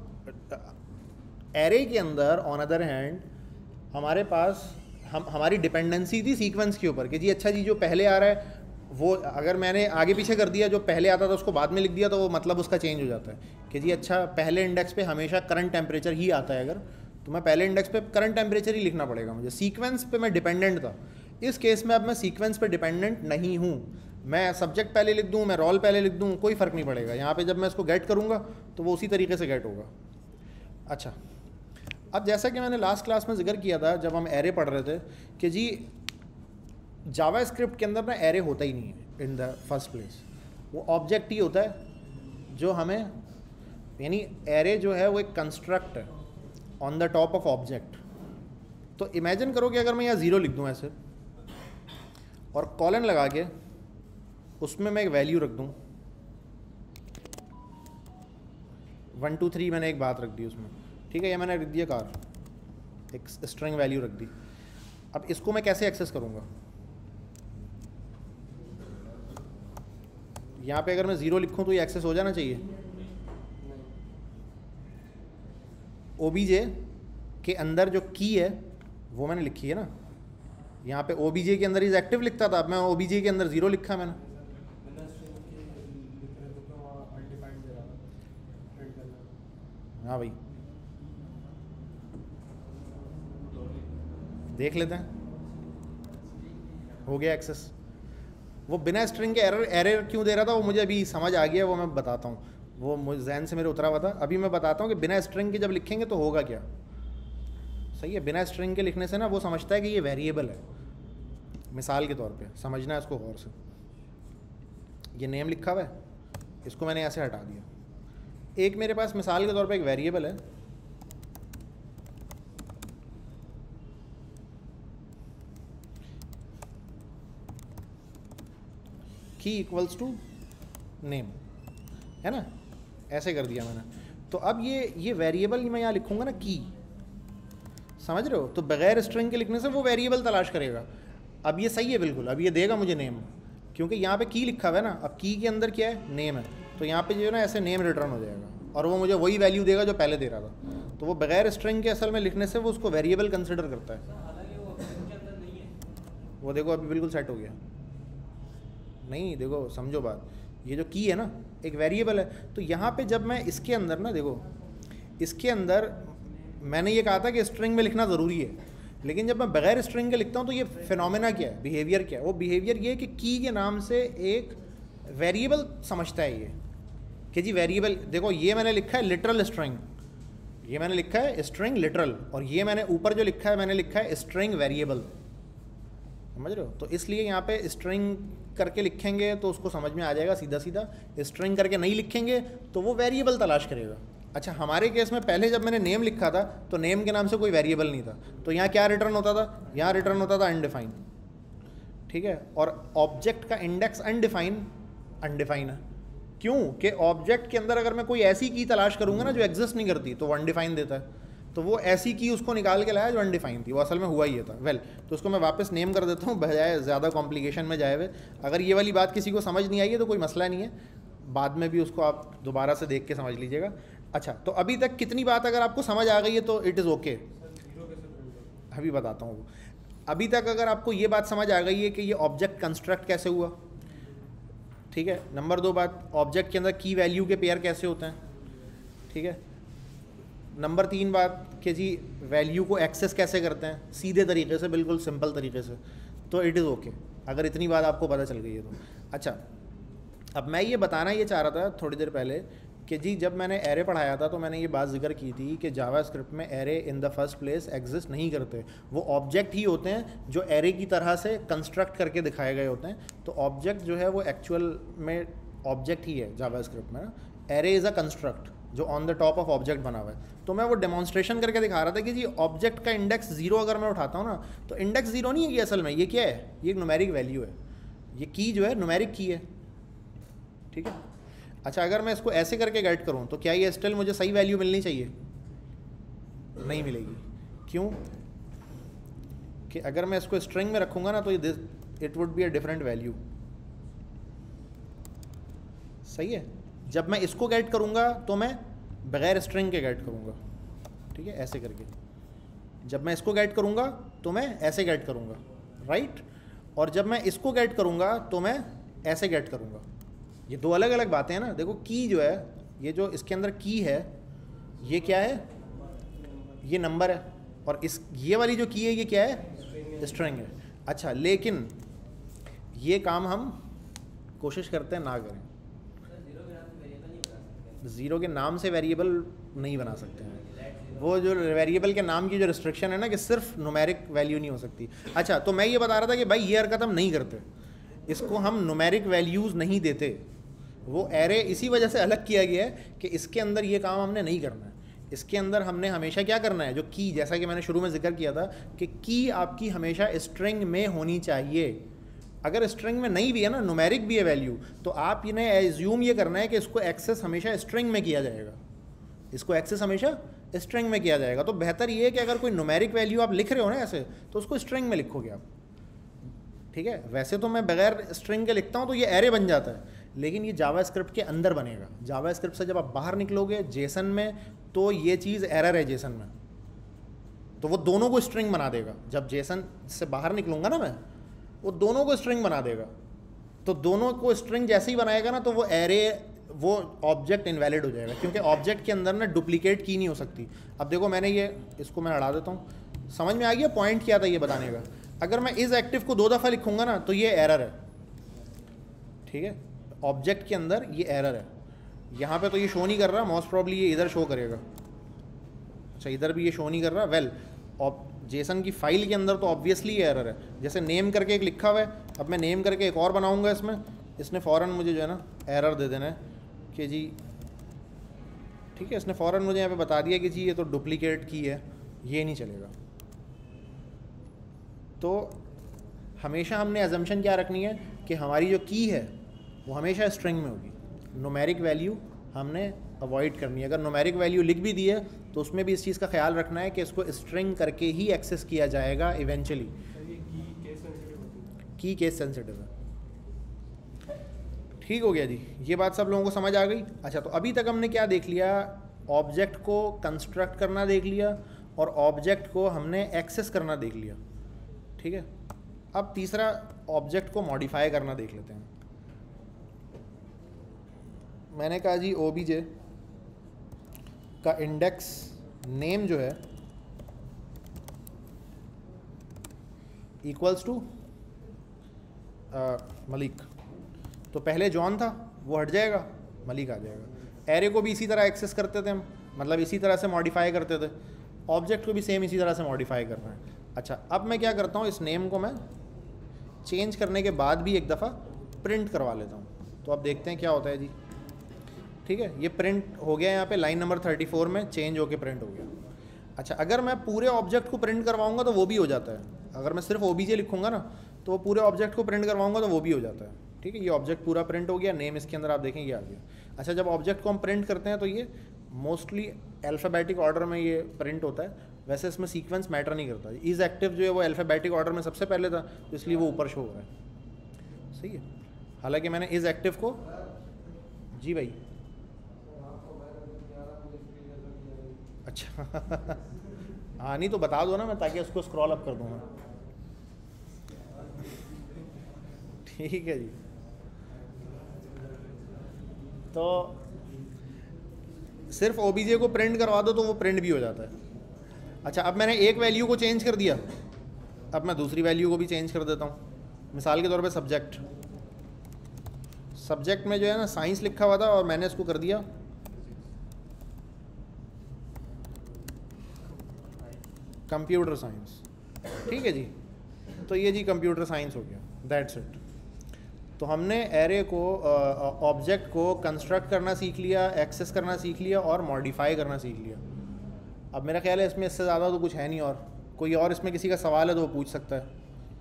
अब एरे के अंदर ऑन अदर हैंड हमारे पास हम हमारी डिपेंडेंसी थी सीक्वेंस के ऊपर कि जी अच्छा जी जो पहले आ रहा है वो अगर मैंने आगे पीछे कर दिया, जो पहले आता था उसको बाद में लिख दिया, तो वो मतलब उसका चेंज हो जाता है कि जी अच्छा पहले इंडेक्स पे हमेशा करंट टेम्परेचर ही आता है, अगर तो मैं पहले इंडेक्स पे करंट टेम्परेचर ही लिखना पड़ेगा मुझे। सीक्वेंस पे मैं डिपेंडेंट था, इस केस में अब मैं सीक्वेंस पे डिपेंडेंट नहीं हूँ। मैं सब्जेक्ट पहले लिख दूँ, मैं रोल पहले लिख दूँ, कोई फ़र्क नहीं पड़ेगा। यहाँ पे जब मैं इसको गेट करूँगा तो वो उसी तरीके से गेट होगा। अच्छा, अब जैसा कि मैंने लास्ट क्लास में जिक्र किया था जब हम एरे पढ़ रहे थे कि जी जावास्क्रिप्ट के अंदर ना एरे होता ही नहीं है इन द फर्स्ट प्लेस, वो ऑब्जेक्ट ही होता है जो हमें, यानी एरे जो है वो एक कंस्ट्रक्ट है on the top of object. तो इमेजिन करो कि अगर मैं यहाँ ज़ीरो लिख दूँ ऐसे और कॉलन लगा के उसमें मैं एक वैल्यू रख दूँ, वन टू थ्री मैंने एक बात रख दी उसमें। ठीक है, या मैंने रख दिया कार, एक स्ट्रिंग वैल्यू रख दी। अब इसको मैं कैसे एक्सेस करूँगा? यहाँ पे अगर मैं ज़ीरो लिखूँ तो ये एक्सेस हो जाना चाहिए। ओबीजे के अंदर जो की है वो मैंने लिखी है ना, यहाँ पे ओबीजे के अंदर इज एक्टिव लिखता था, अब मैं ओबीजे के अंदर ज़ीरो लिखा मैंने। हाँ भाई, देख लेते हैं, हो गया एक्सेस। वो बिना स्ट्रिंग के एरर एरर क्यों दे रहा था वो मुझे अभी समझ आ गया, वो मैं बताता हूँ, वो मुझे जहन से मेरे उतरा हुआ था। अभी मैं बताता हूँ कि बिना स्ट्रिंग के जब लिखेंगे तो होगा क्या। सही है, बिना स्ट्रिंग के लिखने से ना वो समझता है कि ये वेरिएबल है। मिसाल के तौर पे समझना है इसको गौर से, ये नेम लिखा हुआ है, इसको मैंने ऐसे हटा दिया। एक मेरे पास मिसाल के तौर पे एक वेरिएबल है, की इक्वल्स टू नेम, है ना, ऐसे कर दिया मैंने। तो अब ये ये वेरिएबल मैं यहाँ लिखूँगा ना की, समझ रहे हो? तो बगैर स्ट्रिंग के लिखने से वो वेरिएबल तलाश करेगा। अब ये सही है बिल्कुल, अब ये देगा मुझे नेम, क्योंकि यहाँ पे की लिखा हुआ है ना। अब की के अंदर क्या है? नेम है, तो यहाँ पे जो है ना ऐसे नेम रिटर्न हो जाएगा और वो मुझे वही वैल्यू देगा जो पहले दे रहा था। तो वो बगैर स्ट्रिंग के असल में लिखने से वो उसको वेरिएबल कंसिडर करता है। वो देखो अभी बिल्कुल सेट हो गया। नहीं देखो, समझो बात, ये जो की है ना एक वेरिएबल है, तो यहाँ पे जब मैं इसके अंदर ना, देखो इसके अंदर मैंने ये कहा था कि स्ट्रिंग में लिखना ज़रूरी है, लेकिन जब मैं बगैर स्ट्रिंग के लिखता हूँ तो ये फिनोमेना क्या है, बिहेवियर क्या है? वो बिहेवियर ये है कि की के नाम से एक वेरिएबल समझता है ये कि जी वेरिएबल। देखो ये मैंने लिखा है लिटरल स्ट्रिंग, ये मैंने लिखा है स्ट्रिंग लिटरल, और ये मैंने ऊपर जो लिखा है मैंने लिखा है स्ट्रिंग वेरिएबल, समझ रहे हो? तो इसलिए यहाँ पे स्ट्रिंग करके लिखेंगे तो उसको समझ में आ जाएगा सीधा सीधा, स्ट्रिंग करके नहीं लिखेंगे तो वो वेरिएबल तलाश करेगा। अच्छा, हमारे केस में पहले जब मैंने नेम लिखा था तो नेम के नाम से कोई वेरिएबल नहीं था, तो यहाँ क्या रिटर्न होता था, यहाँ रिटर्न होता था अनडिफाइन, ठीक है। और ऑब्जेक्ट का इंडेक्स अनडिफाइन अनडिफाइन है, क्यों कि ऑब्जेक्ट के अंदर अगर मैं कोई ऐसी की तलाश करूँगा ना जो एग्जिस्ट नहीं करती तो वो अनडिफाइन देता है, तो वो ऐसी की उसको निकाल के लाया जो अनडिफाइन थी, वो असल में हुआ ही था। वेल well, तो उसको मैं वापस नेम कर देता हूँ बजाय ज़्यादा कॉम्प्लिकेशन में जाए हुए। अगर ये वाली बात किसी को समझ नहीं आई है तो कोई मसला नहीं है, बाद में भी उसको आप दोबारा से देख के समझ लीजिएगा। अच्छा, तो अभी तक कितनी बात अगर आपको समझ आ गई है तो इट इज़ ओके, अभी बताता हूँ। अभी तक अगर आपको ये बात समझ आ गई है कि ये ऑब्जेक्ट कंस्ट्रक्ट कैसे हुआ, ठीक है। नंबर दो बात, ऑब्जेक्ट के अंदर की वैल्यू के पेयर कैसे होते हैं, ठीक है। नंबर तीन बात कि जी वैल्यू को एक्सेस कैसे करते हैं सीधे तरीके से, बिल्कुल सिंपल तरीके से, तो इट इज़ ओके अगर इतनी बात आपको पता चल गई है तो। अच्छा, अब मैं ये बताना ये चाह रहा था थोड़ी देर पहले कि जी जब मैंने एरे पढ़ाया था तो मैंने ये बात जिक्र की थी कि जावास्क्रिप्ट में array in the first place exist नहीं करते, वो ऑब्जेक्ट ही होते हैं जो एरे की तरह से कंस्ट्रक्ट करके दिखाए गए होते हैं। तो ऑब्जेक्ट जो है वो एक्चुअल में ऑब्जेक्ट ही है जावास्क्रिप्ट में ना, एरे इज़ अ कंस्ट्रक्ट जो on the top of object बना हुआ है। तो मैं वो डेमोन्स्ट्रेशन करके दिखा रहा था कि जी ऑब्जेक्ट का इंडेक्स जीरो अगर मैं उठाता हूँ ना तो इंडेक्स जीरो नहीं है, ये असल में ये क्या है, ये एक न्यूमेरिक वैल्यू है, ये की जो है न्यूमेरिक की है, ठीक है। अच्छा, अगर मैं इसको ऐसे करके गेट करूँ तो क्या ये स्टिल मुझे सही वैल्यू मिलनी चाहिए, नहीं मिलेगी। क्यों कि अगर मैं इसको स्ट्रिंग में रखूँगा ना तो ये it would be a different value, सही है। जब मैं इसको गेट करूँगा तो मैं बगैर स्ट्रिंग के गेट करूँगा, ठीक है, ऐसे करके। जब मैं इसको गेट करूँगा तो मैं ऐसे गेट करूँगा, राइट। और जब मैं इसको गेट करूँगा तो मैं ऐसे गेट करूँगा। ये दो अलग अलग बातें हैं ना। देखो की जो है, ये जो इसके अंदर की है ये क्या है, ये नंबर है, और इस ये वाली जो की है ये क्या है, स्ट्रिंग है। अच्छा, लेकिन ये काम हम कोशिश करते हैं ना करें, ज़ीरो के नाम से वेरिएबल नहीं बना सकते हैं। वो जो वेरिएबल के नाम की जो रिस्ट्रिक्शन है ना कि सिर्फ न्यूमेरिक वैल्यू नहीं हो सकती। अच्छा, तो मैं ये बता रहा था कि भाई ये हरकत हम नहीं करते, इसको हम न्यूमेरिक वैल्यूज़ नहीं देते। वो एरे इसी वजह से अलग किया गया है कि इसके अंदर ये काम हमने नहीं करना है। इसके अंदर हमने हमेशा क्या करना है, जो की, जैसा कि मैंने शुरू में जिक्र किया था कि की आपकी हमेशा स्ट्रिंग में होनी चाहिए। अगर स्ट्रिंग में नहीं भी है ना, न्यूमेरिक भी है वैल्यू, तो आप इन्हें एज्यूम ये करना है कि इसको एक्सेस हमेशा स्ट्रिंग में किया जाएगा, इसको एक्सेस हमेशा स्ट्रिंग में किया जाएगा। तो बेहतर ये है कि अगर कोई न्यूमेरिक वैल्यू आप लिख रहे हो ना ऐसे, तो उसको स्ट्रिंग में लिखोगे आप, ठीक है। वैसे तो मैं बगैर स्ट्रिंग के लिखता हूँ तो ये एरे बन जाता है, लेकिन ये जावास्क्रिप्ट के अंदर बनेगा। जावास्क्रिप्ट से जब आप बाहर निकलोगे जेसन में तो ये चीज़ एरर है जेसन में, तो वो दोनों को स्ट्रिंग बना देगा। जब जेसन से बाहर निकलूँगा ना मैं, वो दोनों को स्ट्रिंग बना देगा। तो दोनों को स्ट्रिंग जैसे ही बनाएगा ना तो वो एरे, वो ऑब्जेक्ट इनवैलिड हो जाएगा, क्योंकि ऑब्जेक्ट के अंदर ना डुप्लीकेट की नहीं हो सकती। अब देखो मैंने ये, इसको मैं हटा देता हूँ, समझ में आ गया पॉइंट क्या था ये बताने का। अगर मैं इस एक्टिव को दो दफ़ा लिखूँगा ना तो ये एरर है, ठीक है। ऑब्जेक्ट के अंदर ये एरर है, यहाँ पे तो ये शो नहीं कर रहा, मोस्ट प्रॉब्ली ये इधर शो करेगा। अच्छा, इधर भी ये शो नहीं कर रहा। वेल well, जेसन की फाइल के अंदर तो ऑब्वियसली ये एरर है। जैसे नेम करके एक लिखा हुआ है, अब मैं नेम करके एक और बनाऊंगा इसमें, इसने फ़ौरन मुझे जो है ना एरर दे देना है कि जी, ठीक है, इसने फ़ौरन मुझे यहाँ पे बता दिया कि जी ये तो डुप्लीकेट की है, ये नहीं चलेगा। तो हमेशा हमने अजम्पशन क्या रखनी है कि हमारी जो की है वो हमेशा स्ट्रिंग में होगी, न्यूमेरिक वैल्यू हमने अवॉइड करनी है। अगर न्यूमेरिक वैल्यू लिख भी दी है तो उसमें भी इस चीज़ का ख्याल रखना है कि इसको स्ट्रिंग करके ही एक्सेस किया जाएगा इवेंचुअली। की केस सेंसिटिव है, ठीक हो गया जी, ये बात सब लोगों को समझ आ गई। अच्छा, तो अभी तक हमने क्या देख लिया, ऑब्जेक्ट को कंस्ट्रक्ट करना देख लिया और ऑब्जेक्ट को हमने एक्सेस करना देख लिया, ठीक है। अब तीसरा ऑब्जेक्ट को मॉडिफाई करना देख लेते हैं। मैंने कहा जी ओबीजे का इंडेक्स नेम जो है इक्वल्स टू मलिक, तो पहले जॉन था वो हट जाएगा, मलिक आ जाएगा। एरे को भी इसी तरह एक्सेस करते थे हम, मतलब इसी तरह से मॉडिफाई करते थे। ऑब्जेक्ट को भी सेम इसी तरह से मॉडिफाई करना है। अच्छा, अब मैं क्या करता हूँ, इस नेम को मैं चेंज करने के बाद भी एक दफ़ा प्रिंट करवा लेता हूँ। तो अब देखते हैं क्या होता है जी, ठीक है, ये प्रिंट हो गया यहाँ पे लाइन नंबर थर्टी फोर में चेंज होके प्रिंट हो गया। अच्छा, अगर मैं पूरे ऑब्जेक्ट को प्रिंट करवाऊंगा तो वो भी हो जाता है। अगर मैं सिर्फ ओबीजे लिखूंगा ना तो वो पूरे ऑब्जेक्ट को प्रिंट करवाऊंगा तो वो भी हो जाता है। ठीक है, ये ऑब्जेक्ट पूरा प्रिंट हो गया, नेम इसके अंदर आप देखेंगे आ गया। अच्छा, जब ऑब्जेक्ट को हम प्रिंट करते हैं तो ये मोस्टली अल्फ़ाबेटिक ऑर्डर में ये प्रिंट होता है। वैसे इसमें सीक्वेंस मैटर नहीं करता। इज़ एक्टिव जो है वो अल्फ़ाबेटिक ऑर्डर में सबसे पहले था, तो इसलिए वो ऊपर शो हो रहा है। सही है, हालांकि मैंने इज़ एक्टिव को, जी भाई, अच्छा हाँ नहीं तो बता दो ना, मैं ताकि उसको स्क्रॉल अप कर दूँ मैं। ठीक है जी, तो सिर्फ ओबीजे को प्रिंट करवा दो तो वो प्रिंट भी हो जाता है। अच्छा, अब मैंने एक वैल्यू को चेंज कर दिया, अब मैं दूसरी वैल्यू को भी चेंज कर देता हूँ। मिसाल के तौर पे सब्जेक्ट सब्जेक्ट में जो है ना साइंस लिखा हुआ था और मैंने इसको कर दिया कंप्यूटर साइंस। ठीक है जी, तो ये जी कंप्यूटर साइंस हो गया, दैट्स इट। तो हमने एरे को, ऑब्जेक्ट uh, को कंस्ट्रक्ट करना सीख लिया, एक्सेस करना सीख लिया और मॉडिफाई करना सीख लिया। अब मेरा ख्याल है इसमें इससे ज़्यादा तो कुछ है नहीं। और कोई और इसमें किसी का सवाल है तो वो पूछ सकता है।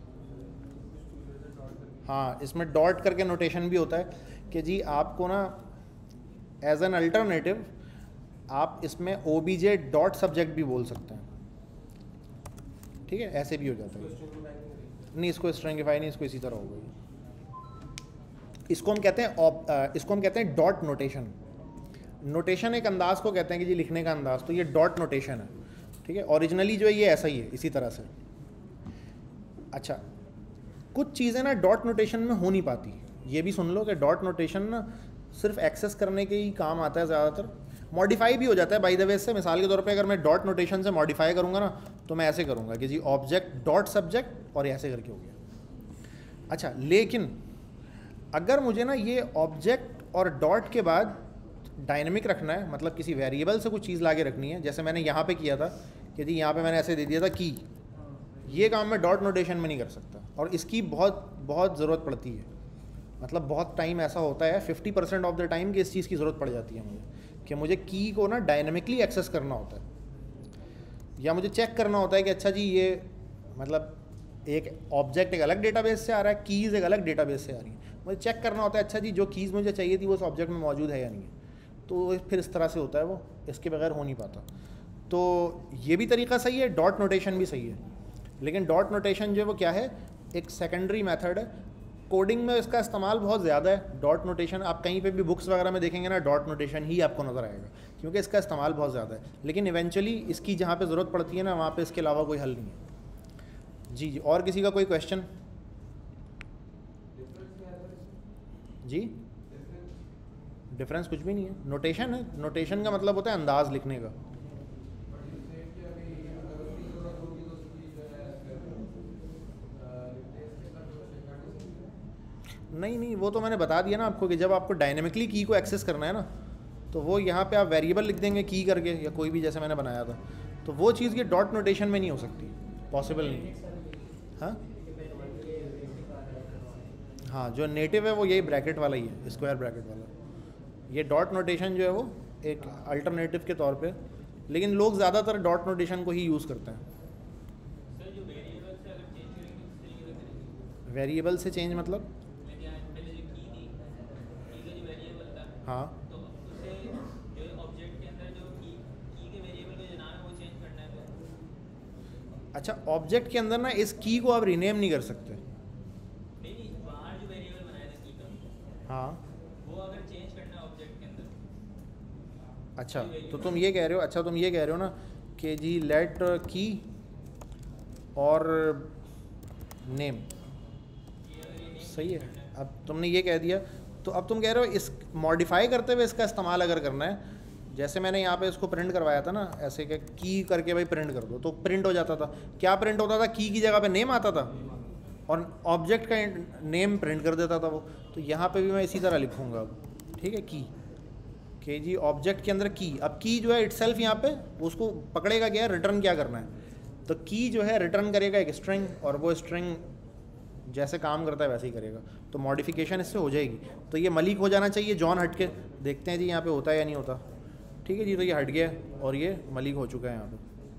हाँ, इसमें डॉट करके नोटेशन भी होता है कि जी आपको ना एज एन अल्टरनेटिव आप इसमें ओबीजे डॉट सब्जेक्ट भी बोल सकते हैं। ठीक है, ऐसे भी हो जाता है। नहीं, इसको स्ट्रिंगिफाई नहीं, इसको इसी तरह हो गई। इसको हम कहते हैं इसको हम कहते हैं डॉट नोटेशन। नोटेशन एक अंदाज को कहते हैं कि जी लिखने का अंदाज, तो ये डॉट नोटेशन है। ठीक है, ओरिजिनली जो है ये ऐसा ही है, इसी तरह से। अच्छा, कुछ चीज़ें ना डॉट नोटेशन में हो नहीं पाती। ये भी सुन लो कि डॉट नोटेशन ना सिर्फ एक्सेस करने के ही काम आता है ज़्यादातर, मॉडिफाई भी हो जाता है बाय द वे से। मिसाल के तौर पे अगर मैं डॉट नोटेशन से मॉडिफाई करूँगा ना तो मैं ऐसे करूँगा कि जी ऑब्जेक्ट डॉट सब्जेक्ट और ऐसे करके हो गया। अच्छा, लेकिन अगर मुझे ना ये ऑब्जेक्ट और डॉट के बाद डायनेमिक रखना है, मतलब किसी वेरिएबल से कुछ चीज़ लाके रखनी है, जैसे मैंने यहाँ पे किया था कि जी यहाँ पे मैंने ऐसे दे दिया था की, ये काम मैं डॉट नोटेशन में नहीं कर सकता। और इसकी बहुत बहुत ज़रूरत पड़ती है, मतलब बहुत टाइम ऐसा होता है, fifty percent of the time कि इस चीज़ की ज़रूरत पड़ जाती है मुझे, कि मुझे की को ना डायनेमिकली एक्सेस करना होता है, या मुझे चेक करना होता है कि अच्छा जी ये मतलब एक ऑब्जेक्ट एक अलग डेटाबेस से आ रहा है, कीज़ एक अलग डेटाबेस से आ रही है। मुझे चेक करना होता है अच्छा जी जो कीज़ मुझे चाहिए थी वो उस ऑब्जेक्ट में मौजूद है या नहीं है। तो फिर इस तरह से होता है, वो इसके बगैर हो नहीं पाता। तो ये भी तरीका सही है, डॉट नोटेशन भी सही है। लेकिन डॉट नोटेशन जो है वो क्या है, एक सेकेंडरी मेथड है। कोडिंग में इसका इस्तेमाल बहुत ज़्यादा है डॉट नोटेशन। आप कहीं पे भी बुक्स वगैरह में देखेंगे ना डॉट नोटेशन ही आपको नज़र आएगा, क्योंकि इसका इस्तेमाल बहुत ज़्यादा है। लेकिन इवेंचुअली इसकी जहाँ पे ज़रूरत पड़ती है ना वहाँ पे इसके अलावा कोई हल नहीं है। जी जी, और किसी का कोई क्वेश्चन? जी, डिफरेंस कुछ भी नहीं है, नोटेशन है। नोटेशन का मतलब होता है अंदाज लिखने का। नहीं नहीं, वो तो मैंने बता दिया ना आपको कि जब आपको डायनेमिकली की को एक्सेस करना है ना तो वो यहाँ पे आप वेरिएबल लिख देंगे की करके, या कोई भी जैसे मैंने बनाया था, तो वो चीज़ ये डॉट नोटेशन में नहीं हो सकती, पॉसिबल नहीं है। हाँ हाँ, जो नेटिव है वो यही ब्रैकेट वाला ही है, स्क्वायर ब्रैकेट वाला। ये डॉट नोटेशन जो है वो एक अल्टरनेटिव के तौर पे, लेकिन लोग ज़्यादातर डॉट नोटेशन को ही यूज़ करते हैं। सर जो वेरिएबल से अगर चेंज करेंगे तो सही करेंगे। वेरिएबल से चेंज मतलब? मैंने यहाँ पहले जो की थी, की का जो वेरिएबल था, हाँ, तो उसे जो ऑब्जेक्ट के अंदर जो की की के वेरिएबल का जो नाम है वो चेंज करना है तो। अच्छा, ऑब्जेक्ट के अंदर ना इस की को आप रीनेम नहीं कर सकते। नहीं नहीं, बाहर जो वेरिएबल बनाया था की का, हाँ, वो अगर चेंज करना है ऑब्जेक्ट के अंदर। अच्छा तो तुम ये कह रहे हो, अच्छा तुम ये कह रहे हो ना कि जी लेट की और नेम, सही है। अब तुमने ये कह दिया तो अब तुम कह रहे हो इस मॉडिफाई करते हुए इसका इस्तेमाल अगर करना है, जैसे मैंने यहाँ पे इसको प्रिंट करवाया था ना ऐसे कि की करके भाई प्रिंट कर दो, तो प्रिंट हो जाता था। क्या प्रिंट होता था? की की जगह पे नेम आता था और ऑब्जेक्ट का नेम प्रिंट कर देता था वो। तो यहाँ पे भी मैं इसी तरह लिखूँगा अब, ठीक है, की के जी ऑब्जेक्ट के अंदर की। अब की जो है इटसेल्फ यहाँ पे उसको पकड़ेगा क्या है, रिटर्न क्या करना है, तो की जो है रिटर्न करेगा एक स्ट्रिंग, और वो स्ट्रिंग जैसे काम करता है वैसे ही करेगा, तो मॉडिफिकेशन इससे हो जाएगी। तो ये मलिक हो जाना चाहिए, जॉन हट के देखते हैं जी यहाँ पे होता है या नहीं होता। ठीक है जी, तो ये हट गया और ये मलिक हो चुका है यहाँ पे।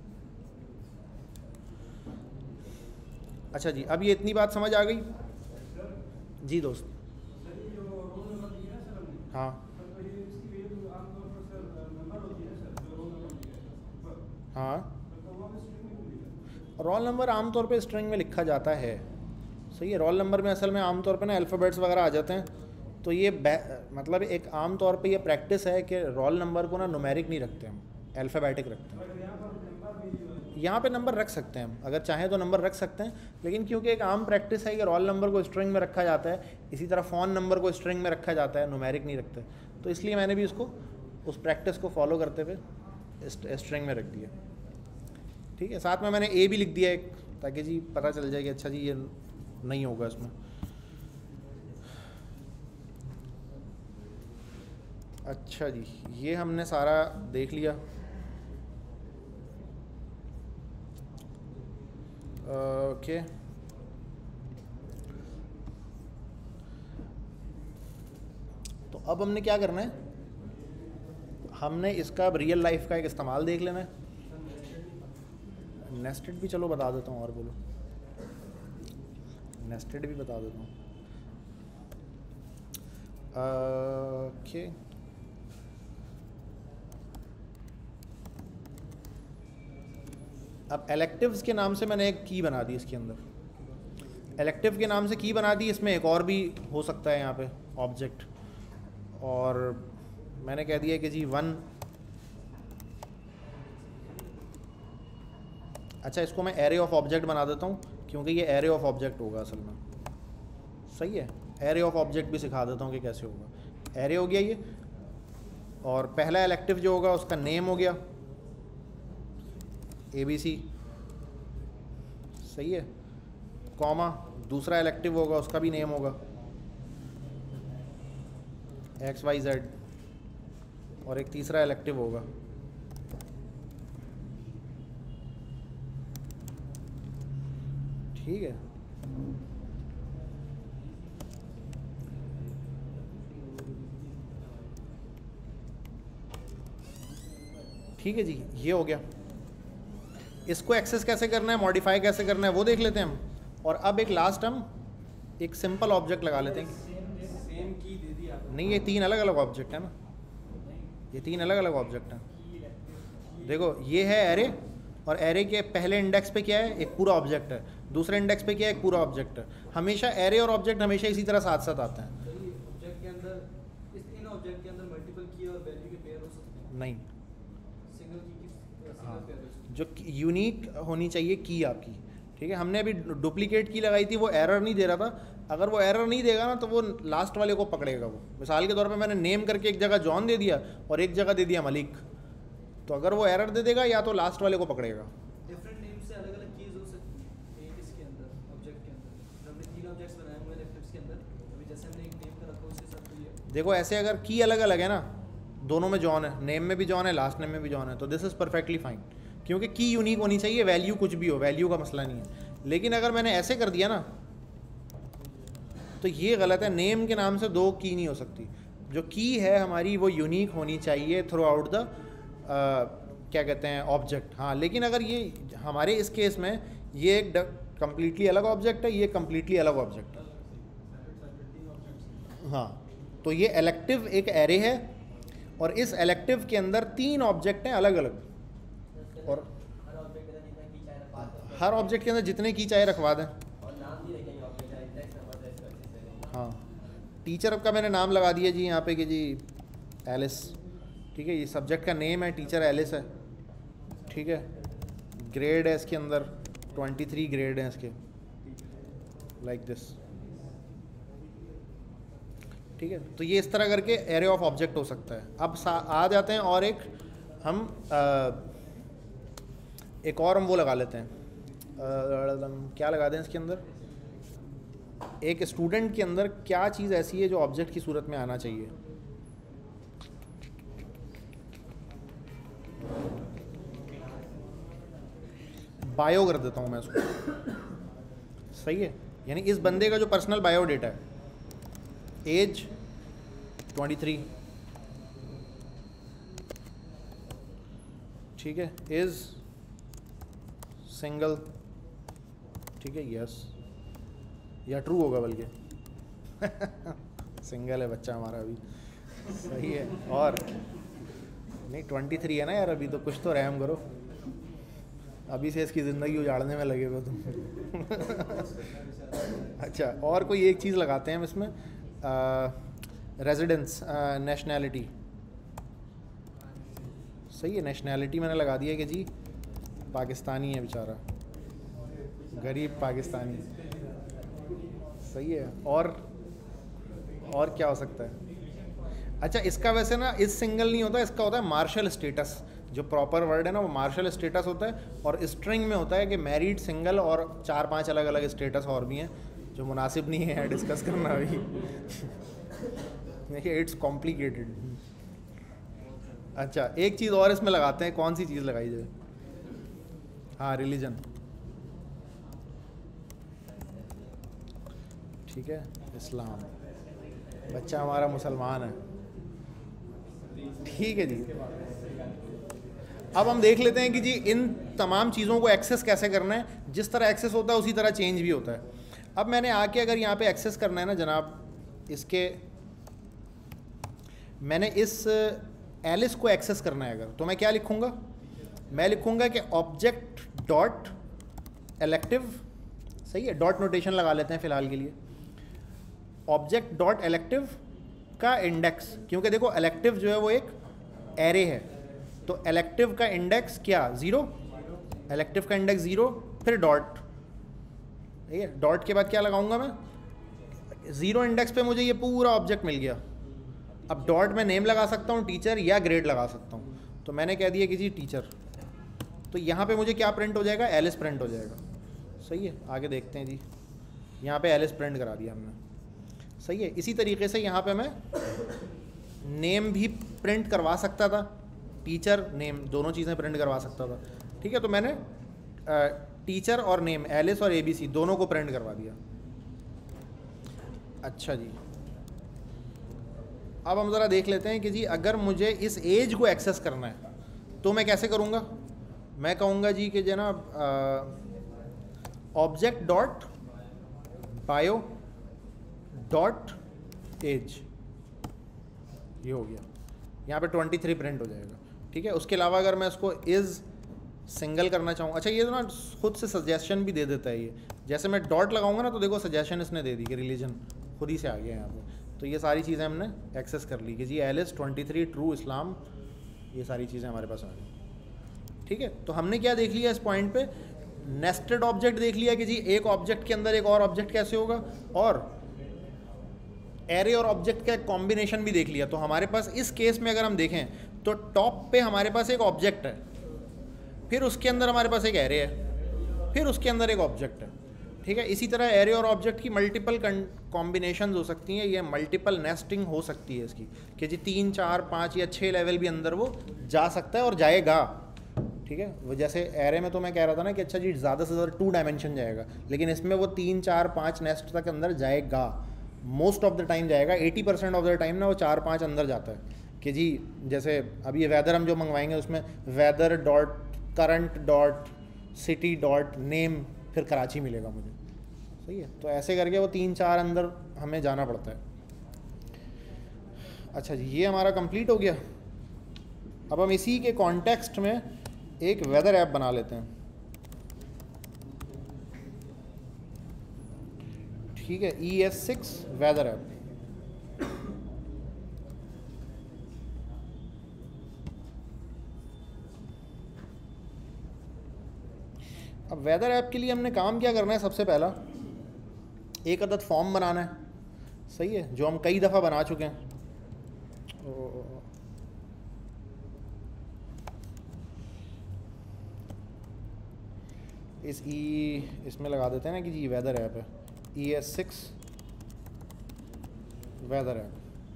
अच्छा जी, अब ये इतनी बात समझ आ गई जी दोस्त? हाँ हाँ, रोल नंबर आमतौर पे स्ट्रिंग में लिखा जाता है, सही है। रोल नंबर में असल में आमतौर पे ना अल्फ़ाबेट्स वगैरह आ जाते हैं, तो ये मतलब एक आम तौर पे ये प्रैक्टिस है कि रोल नंबर को ना न्यूमेरिक नहीं रखते हम, अल्फ़ाबेटिक रखते हैं। यहाँ पे नंबर रख सकते हैं हम, अगर चाहें तो नंबर रख सकते हैं, लेकिन क्योंकि एक आम प्रैक्टिस है कि रोल नंबर को स्ट्रिंग में रखा जाता है, इसी तरह फ़ोन नंबर को स्ट्रिंग में रखा जाता है, न्यूमेरिक नहीं रखते, तो इसलिए मैंने भी उसको उस प्रैक्टिस को फॉलो करते हुए स्ट्रिंग में रख दिया। ठीक है, साथ में मैंने ए भी लिख दिया एक, ताकि जी पता चल जाए कि अच्छा जी ये नहीं होगा इसमें। अच्छा जी, ये हमने सारा देख लिया। Okay uh, okay. तो अब हमने क्या करना है, हमने इसका रियल लाइफ का एक इस्तेमाल देख लेना है। नेस्टेड भी चलो बता देता हूँ, और बोलो नेस्टेड भी बता देता हूँ। Okay uh, okay. अब एलेक्टिव्स के नाम से मैंने एक की बना दी इसके अंदर, एलेक्टिव के नाम से की बना दी। इसमें एक और भी हो सकता है यहाँ पे ऑब्जेक्ट, और मैंने कह दिया कि जी वन। अच्छा, इसको मैं एरे ऑफ ऑब्जेक्ट बना देता हूँ, क्योंकि ये एरे ऑफ ऑब्जेक्ट होगा असल में, सही है। एरे ऑफ ऑब्जेक्ट भी सिखा देता हूँ कि कैसे होगा। एरे हो गया ये, और पहला एलेक्टिव जो होगा उसका नेम हो गया ए बी सी, सही है, कॉमा, दूसरा इलेक्टिव होगा उसका भी नेम होगा एक्स वाई जेड, और एक तीसरा इलेक्टिव होगा ठीक है। ठीक है जी, ये हो गया। इसको एक्सेस कैसे करना है, मॉडिफाई कैसे करना है, वो देख लेते हैं हम। और अब एक लास्ट हम एक सिंपल ऑब्जेक्ट लगा लेते हैं। सेम की दे दी आपने। नहीं, ये तीन अलग अलग ऑब्जेक्ट है ना, ये तीन अलग अलग ऑब्जेक्ट हैं। देखो, ये है एरे, और एरे के पहले इंडेक्स पे क्या है, एक पूरा ऑब्जेक्ट है, दूसरे इंडेक्स पे क्या है, एक पूरा ऑब्जेक्ट है। हमेशा एरे और ऑब्जेक्ट हमेशा इसी तरह साथ साथ आते हैं। ऑब्जेक्ट के अंदर, इस इन ऑब्जेक्ट के अंदर मल्टीपल की और वैल्यू के पेयर हो सकते हैं? नहीं, सिंगल की की सिंगल पेयर हो सकते हैं। जो यूनिक होनी चाहिए की आपकी, ठीक है। हमने अभी डुप्लीकेट की लगाई थी, वो एरर नहीं दे रहा था। अगर वो एरर नहीं देगा ना, तो वो लास्ट वाले को पकड़ेगा। वो मिसाल के तौर पे मैंने नेम करके एक जगह जॉन दे दिया और एक जगह दे दिया मलिक, तो अगर वो एरर दे देगा या तो लास्ट वाले को पकड़ेगा। डिफरेंट नेम से अलग अलग कीज हो सकती है एक इसके अंदर, ऑब्जेक्ट के अंदर। हमने तीन ऑब्जेक्ट्स बनाए हुए हैं इलेक्टिव्स के अंदर, अभी जैसे हमने एक नेम का रखा उसके साथ तो ये देखो, ऐसे अगर की अलग अलग है ना, दोनों में जॉन है, नेम में भी जॉन है, लास्ट नेम में भी जॉन है, तो दिस इज़ परफेक्टली फाइन, क्योंकि की यूनिक होनी चाहिए। वैल्यू कुछ भी हो, वैल्यू का मसला नहीं है। लेकिन अगर मैंने ऐसे कर दिया ना, तो ये गलत है। नेम के नाम से दो की नहीं हो सकती। जो की है हमारी वो यूनिक होनी चाहिए थ्रू आउट द क्या कहते हैं ऑब्जेक्ट। हाँ, लेकिन अगर ये हमारे इस केस में ये एक कम्प्लीटली अलग ऑब्जेक्ट है, ये कम्प्लीटली अलग ऑब्जेक्ट है। हाँ, तो ये एलेक्टिव एक एरे है, और इस एलेक्टिव के अंदर तीन ऑब्जेक्ट हैं अलग अलग, और हर ऑब्जेक्ट के अंदर जितने की चाहे रखवा दें। हाँ, टीचर का मैंने नाम लगा दिया जी यहाँ पे कि जी एलिस, ठीक है। ये सब्जेक्ट का नेम है, टीचर एलिस है, ठीक है। ग्रेड है इसके अंदर ट्वेंटी थ्री ग्रेड है इसके, लाइक दिस, ठीक है। तो ये इस तरह करके एरे ऑफ ऑब्जेक्ट हो सकता है। अब आ जाते हैं और एक हम आ, एक और हम वो लगा लेते हैं, आ, क्या लगा दें इसके अंदर, एक स्टूडेंट के अंदर क्या चीज़ ऐसी है जो ऑब्जेक्ट की सूरत में आना चाहिए। बायो कर देता हूँ मैं इसको, सही है। यानी इस बंदे का जो पर्सनल बायोडेटा है, एज ट्वेंटी थ्री, ठीक है, इज सिंगल, ठीक है, यस या ट्रू होगा बल्कि सिंगल है बच्चा हमारा अभी, सही है। और नहीं ट्वेंटी थ्री है ना यार, अभी तो कुछ तो रहम करो, अभी से इसकी ज़िंदगी उजाड़ने में लगे हो तुम अच्छा, और कोई एक चीज़ लगाते हैं हम इसमें, रेजिडेंस, नेशनैलिटी, सही है, नेशनैलिटी मैंने लगा दिया कि जी पाकिस्तानी है बेचारा, गरीब पाकिस्तानी, सही है। और और क्या हो सकता है? अच्छा, इसका वैसे ना इस सिंगल नहीं होता, इसका होता है मार्शल स्टेटस, जो प्रॉपर वर्ड है ना वो मार्शल स्टेटस होता है, और स्ट्रिंग में होता है कि मैरिड, सिंगल और चार पांच अलग अलग स्टेटस और भी हैं जो मुनासिब नहीं है डिस्कस करना अभी देखिए इट्स कॉम्प्लिकेटेड। अच्छा, एक चीज़ और इसमें लगाते हैं, कौन सी चीज़ लगाई जाए? हाँ, रिलीजन, ठीक है, इस्लाम, बच्चा हमारा मुसलमान है, ठीक है जी। अब हम देख लेते हैं कि जी इन तमाम चीज़ों को एक्सेस कैसे करना है, जिस तरह एक्सेस होता है उसी तरह चेंज भी होता है। अब मैंने आके अगर यहाँ पे एक्सेस करना है ना जनाब, इसके मैंने इस एलिस को एक्सेस करना है अगर, तो मैं क्या लिखूँगा? मैं लिखूँगा कि ऑब्जेक्ट डॉट एलेक्टिव, सही है, डॉट नोटेशन लगा लेते हैं फ़िलहाल के लिए, ऑब्जेक्ट डॉट एलेक्टिव का इंडेक्स, क्योंकि देखो एलेक्टिव जो है वो एक एरे है, तो एलेक्टिव का इंडेक्स क्या? ज़ीरो, एलेक्टिव का इंडेक्स ज़ीरो, फिर डॉट, ठीक है, डॉट के बाद क्या लगाऊंगा मैं? ज़ीरो इंडेक्स पे मुझे ये पूरा ऑब्जेक्ट मिल गया। अब डॉट में नेम लगा सकता हूँ टीचर या ग्रेड लगा सकता हूँ, तो मैंने कह दिया कि जी टीचर, तो यहाँ पे मुझे क्या प्रिंट हो जाएगा? एलिस प्रिंट हो जाएगा, सही है। आगे देखते हैं जी, यहाँ पे एलिस प्रिंट करा दिया हमने, सही है। इसी तरीके से यहाँ पे मैं नेम भी प्रिंट करवा सकता था, टीचर नेम दोनों चीज़ें प्रिंट करवा सकता था, ठीक है, तो मैंने टीचर और नेम, एलिस और एबीसी दोनों को प्रिंट करवा दिया। अच्छा जी, अब हम ज़रा देख लेते हैं कि जी अगर मुझे इस एज को एक्सेस करना है तो मैं कैसे करूँगा? मैं कहूँगा जी कि जनाब object dot bio dot age, ये हो गया, यहाँ पे ट्वेंटी थ्री प्रिंट हो जाएगा, ठीक है। उसके अलावा अगर मैं इसको इज़ सिंगल करना चाहूँ, अच्छा ये तो ना खुद से सजेशन भी दे देता है ये, जैसे मैं डॉट लगाऊंगा ना तो देखो सजेशन इसने दे दी कि रिलीजन खुद ही से आ गया यहाँ पे, तो ये सारी चीज़ें हमने एक्सेस कर ली कि जी Alice twenty three true Islam, ये सारी चीज़ें हमारे पास आ गई, ठीक है। तो हमने क्या देख लिया इस पॉइंट पे? नेस्टेड ऑब्जेक्ट देख लिया कि जी एक ऑब्जेक्ट के अंदर एक और ऑब्जेक्ट कैसे होगा, और एरे और ऑब्जेक्ट का कॉम्बिनेशन भी देख लिया। तो हमारे पास इस केस में अगर हम देखें तो टॉप पे हमारे पास एक ऑब्जेक्ट है, फिर उसके अंदर हमारे पास एक एरे है, फिर उसके अंदर एक ऑब्जेक्ट है, ठीक है। इसी तरह एरे और ऑब्जेक्ट की मल्टीपल कॉम्बिनेशन हो सकती हैं, ये मल्टीपल नेस्टिंग हो सकती है इसकी, कि जी तीन चार पाँच या छः लेवल भी अंदर वो जा सकता है और जाएगा, ठीक है। वो जैसे एरे में तो मैं कह रहा था ना कि अच्छा जी ज़्यादा से ज़्यादा टू डायमेंशन जाएगा, लेकिन इसमें वो तीन चार पाँच नेस्ट तक अंदर जाएगा, मोस्ट ऑफ द टाइम जाएगा, eighty percent of the time ना वो चार पाँच अंदर जाता है, कि जी जैसे अब ये वेदर हम जो मंगवाएंगे उसमें weather dot current dot city dot name, फिर कराची मिलेगा मुझे, सही है। तो ऐसे करके वो तीन चार अंदर हमें जाना पड़ता है। अच्छा जी, ये हमारा कंप्लीट हो गया। अब हम इसी के कॉन्टेक्स्ट में एक वेदर ऐप बना लेते हैं, ठीक है, E S six weather app. अब वेदर ऐप के लिए हमने काम क्या करना है? सबसे पहला एक अदद फॉर्म बनाना है, सही है, जो हम कई दफ़ा बना चुके हैं। इस ई इसमें लगा देते हैं ना कि जी वेदर ऐप है, E S six weather app.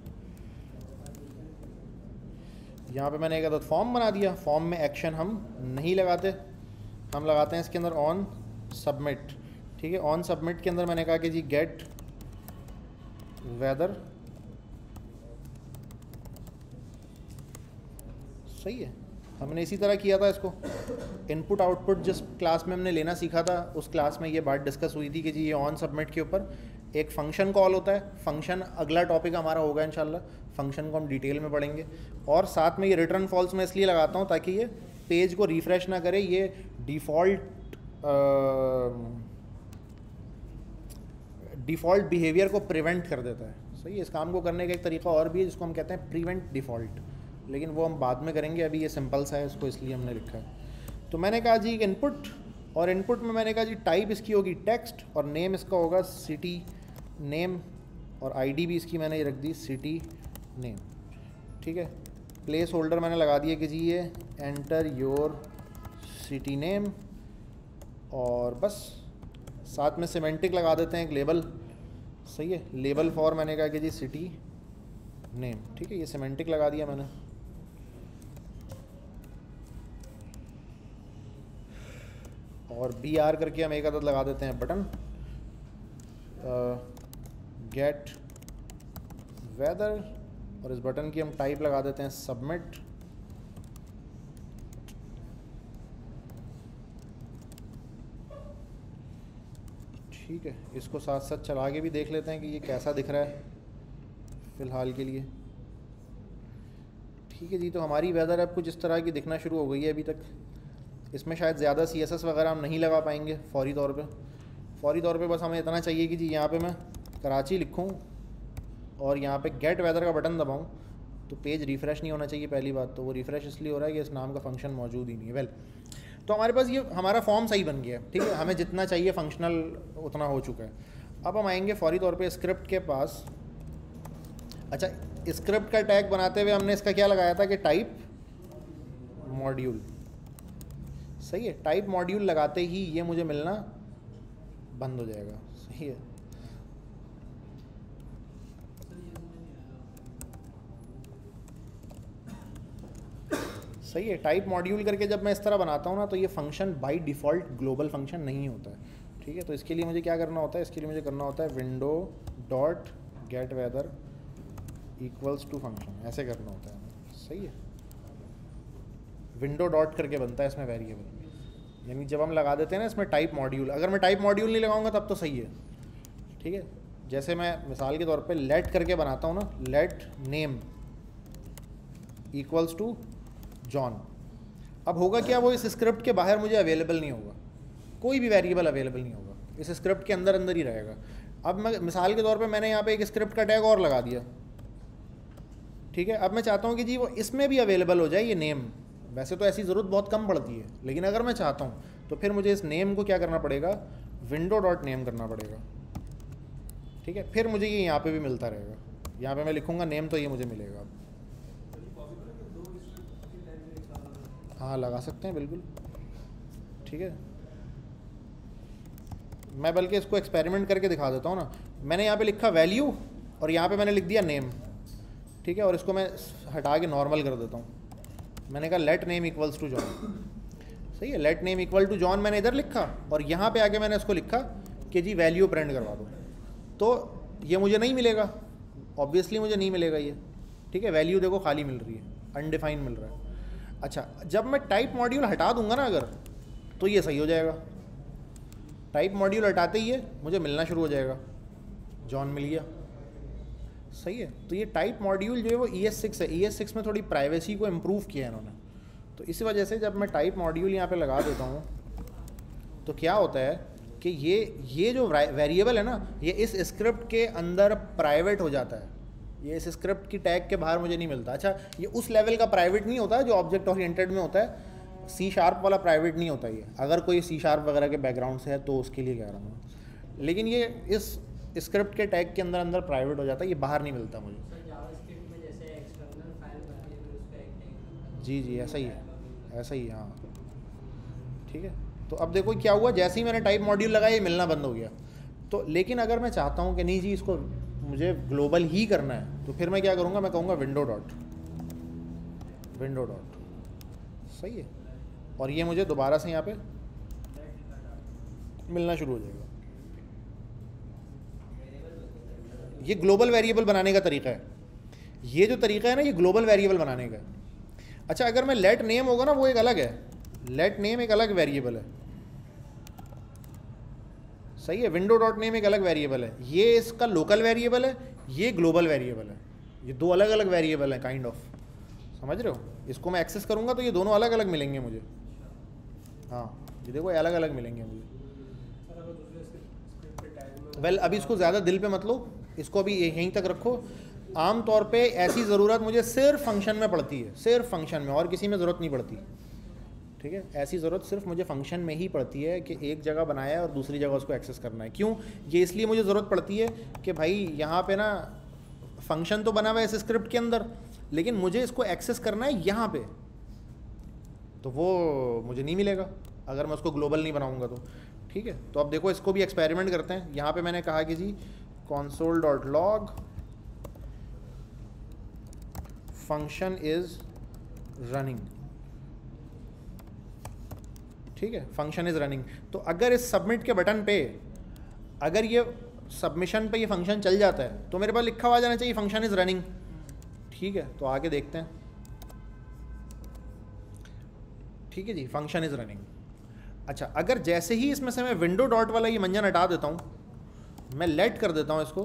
यहाँ पे मैंने एक अदद फॉर्म बना दिया। फॉर्म में एक्शन हम नहीं लगाते, हम लगाते हैं इसके अंदर ऑन सबमिट, ठीक है। ऑन सबमिट के अंदर मैंने कहा कि जी गेट वेदर, सही है। हमने इसी तरह किया था इसको। इनपुट आउटपुट जिस क्लास में हमने लेना सीखा था उस क्लास में ये बात डिस्कस हुई थी कि जी ये ऑन सबमिट के ऊपर एक फंक्शन कॉल होता है। फंक्शन अगला टॉपिक हमारा होगा इंशाल्लाह, फंक्शन को हम डिटेल में पढ़ेंगे। और साथ में ये रिटर्न फॉल्स मैं इसलिए लगाता हूँ ताकि ये पेज को रिफ़्रेश ना करे, ये डिफ़ॉल्ट डिफ़ॉल्ट बिहेवियर को प्रिवेंट कर देता है। सही है। इस काम को करने का एक तरीका और भी है जिसको हम कहते हैं प्रिवेंट डिफ़ॉल्ट, लेकिन वो हम बाद में करेंगे, अभी ये सिंपल सा है, इसको इसलिए हमने लिखा है। तो मैंने कहा जी इनपुट, और इनपुट में मैंने कहा जी टाइप इसकी होगी टेक्स्ट और नेम इसका होगा सिटी नेम, और आईडी भी इसकी मैंने रख दी सिटी नेम। ठीक है। प्लेस होल्डर मैंने लगा दिया कि जी ये एंटर योर सिटी नेम, और बस साथ में सिमेंटिक लगा देते हैं एक लेबल। सही है। लेबल फॉर मैंने कहा कि जी सिटी नेम। ठीक है, ये सिमेंटिक लगा दिया मैंने। और बी आर करके हम एक अदद लगा देते हैं बटन, गेट वेदर, और इस बटन की हम टाइप लगा देते हैं सबमिट। ठीक है, इसको साथ साथ चला के भी देख लेते हैं कि ये कैसा दिख रहा है फ़िलहाल के लिए। ठीक है जी, तो हमारी वेदर ऐप कुछ इस तरह की दिखना शुरू हो गई है। अभी तक इसमें शायद ज़्यादा सी एस एस वगैरह हम नहीं लगा पाएंगे फौरी तौर पे। फौरी तौर पे बस हमें इतना चाहिए कि जी यहाँ पे मैं कराची लिखूँ और यहाँ पे गेट वेदर का बटन दबाऊँ तो पेज रिफ़्रेश नहीं होना चाहिए। पहली बात तो वो रिफ़्रेश इसलिए हो रहा है कि इस नाम का फंक्शन मौजूद ही नहीं है। वेल, तो हमारे पास ये हमारा फॉर्म सही बन गया है। ठीक है, हमें जितना चाहिए फंक्शनल उतना हो चुका है। अब हम आएंगे फौरी तौर पे स्क्रिप्ट के पास। अच्छा, स्क्रिप्ट का टैग बनाते हुए हमने इसका क्या लगाया था कि टाइप मॉड्यूल। सही है। टाइप मॉड्यूल लगाते ही ये मुझे मिलना बंद हो जाएगा। सही है। सही है। टाइप मॉड्यूल करके जब मैं इस तरह बनाता हूँ ना तो ये function by default global function नहीं होता है। ठीक है, तो इसके लिए मुझे क्या करना होता है, इसके लिए मुझे करना होता है window dot get weather equals to function, ऐसे करना होता है। सही है। विंडो डॉट करके बनता है इसमें वेरिएबल, यानी जब हम लगा देते हैं ना इसमें टाइप मॉड्यूल, अगर मैं टाइप मॉड्यूल नहीं लगाऊंगा तब तो सही है। ठीक है, जैसे मैं मिसाल के तौर पे लेट करके बनाता हूँ ना, let name equals to John. अब होगा क्या, वो इस स्क्रिप्ट के बाहर मुझे अवेलेबल नहीं होगा, कोई भी वेरिएबल अवेलेबल नहीं होगा, इस स्क्रिप्ट के अंदर अंदर ही रहेगा। अब मैं मिसाल के तौर पे मैंने यहाँ पे एक स्क्रिप्ट का टैग और लगा दिया। ठीक है, अब मैं चाहता हूँ कि जी वो इसमें भी अवेलेबल हो जाए ये नेम। वैसे तो ऐसी ज़रूरत बहुत कम पड़ती है, लेकिन अगर मैं चाहता हूँ तो फिर मुझे इस नेम को क्या करना पड़ेगा, विंडो डॉट नेम करना पड़ेगा। ठीक है, फिर मुझे ये यहाँ पे भी मिलता रहेगा। यहाँ पे मैं लिखूँगा नेम तो ये मुझे मिलेगा। हाँ, लगा सकते हैं बिल्कुल। ठीक है, मैं बल्कि इसको एक्सपेरिमेंट करके दिखा देता हूँ ना। मैंने यहाँ पे लिखा वैल्यू और यहाँ पे मैंने लिख दिया नेम। ठीक है, और इसको मैं हटा के नॉर्मल कर देता हूँ। मैंने कहा let name equals to John. सही है, let name equal to John मैंने इधर लिखा और यहाँ पे आके मैंने इसको लिखा कि जी वैल्यू प्रिंट करवा दो, तो ये मुझे नहीं मिलेगा, ऑब्वियसली मुझे नहीं मिलेगा ये। ठीक है, वैल्यू देखो खाली मिल रही है, अनडिफाइंड मिल रहा है। अच्छा, जब मैं टाइप मॉड्यूल हटा दूंगा ना अगर, तो ये सही हो जाएगा। टाइप मॉड्यूल हटाते ही ये मुझे मिलना शुरू हो जाएगा, जॉन मिल गया। सही है, तो ये टाइप मॉड्यूल जो है वो ई एस सिक्स है। ई एस सिक्स में थोड़ी प्राइवेसी को इम्प्रूव किया है इन्होंने, तो इसी वजह से जब मैं टाइप मॉड्यूल यहाँ पे लगा देता हूँ तो क्या होता है कि ये ये जो वेरिएबल है ना, ये इस स्क्रिप्ट के अंदर प्राइवेट हो जाता है। ये इस स्क्रिप्ट की टैग के बाहर मुझे नहीं मिलता। अच्छा, ये उस लेवल का प्राइवेट नहीं होता है जो ऑब्जेक्ट ओरिएंटेड में होता है। सी शार्प वाला प्राइवेट नहीं होता ये। अगर कोई सी शार्प वगैरह के बैकग्राउंड से है तो उसके लिए कह रहा हूँ, लेकिन ये इस स्क्रिप्ट के टैग के अंदर अंदर प्राइवेट हो जाता है, ये बाहर नहीं मिलता मुझे। जी जी, ऐसा ही है, ऐसा ही। हाँ, ठीक है। तो अब देखो क्या हुआ, जैसे ही मैंने टाइप मॉड्यूल लगाया ये मिलना बंद हो गया। तो लेकिन अगर मैं चाहता हूँ कि नहीं जी इसको मुझे ग्लोबल ही करना है, तो फिर मैं क्या करूँगा, मैं कहूँगा विंडो डॉट विंडो डॉट। सही है, और ये मुझे दोबारा से यहाँ पे मिलना शुरू हो जाएगा। ये ग्लोबल वेरिएबल बनाने का तरीका है, ये जो तरीका है ना ये ग्लोबल वेरिएबल बनाने का है। अच्छा अगर मैं लेट नेम होगा ना वो एक अलग है, लेट नेम एक अलग वेरिएबल है, सही है, विंडो डॉट नेम एक अलग वेरिएबल है, ये इसका लोकल वेरिएबल है, ये ग्लोबल वेरिएबल है, ये दो अलग अलग वेरिएबल हैं काइंड ऑफ, समझ रहे हो। इसको मैं एक्सेस करूँगा तो ये दोनों अलग अलग मिलेंगे मुझे, हाँ ये देखो ये अलग अलग मिलेंगे मुझे। वेल well, अभी इसको ज़्यादा दिल पे मत लो, इसको अभी यहीं तक रखो। आम तौर पे ऐसी ज़रूरत मुझे सिर्फ फंक्शन में पड़ती है, सिर्फ फंक्शन में, और किसी में ज़रूरत नहीं पड़ती, ठीक है। ऐसी ज़रूरत सिर्फ मुझे फंक्शन में ही पड़ती है कि एक जगह बनाया है और दूसरी जगह उसको एक्सेस करना है। क्यों, ये इसलिए मुझे ज़रूरत पड़ती है कि भाई यहाँ पे ना फंक्शन तो बना हुआ है इस स्क्रिप्ट के अंदर, लेकिन मुझे इसको एक्सेस करना है यहाँ पे, तो वो मुझे नहीं मिलेगा अगर मैं उसको ग्लोबल नहीं बनाऊँगा तो, ठीक है। तो अब देखो इसको भी एक्सपेरिमेंट करते हैं। यहाँ पे मैंने कहा कि जी console dot log function is running, ठीक है, फंक्शन इज रनिंग। तो अगर इस सबमिट के बटन पे, अगर ये सबमिशन पे ये फंक्शन चल जाता है तो मेरे पास लिखा हुआ जाना चाहिए फंक्शन इज रनिंग, ठीक है। तो आगे देखते हैं, ठीक है जी, फंक्शन इज रनिंग। अच्छा अगर जैसे ही इसमें से मैं विंडो डॉट वाला ये मंजन हटा देता हूँ, मैं लेट कर देता हूँ इसको,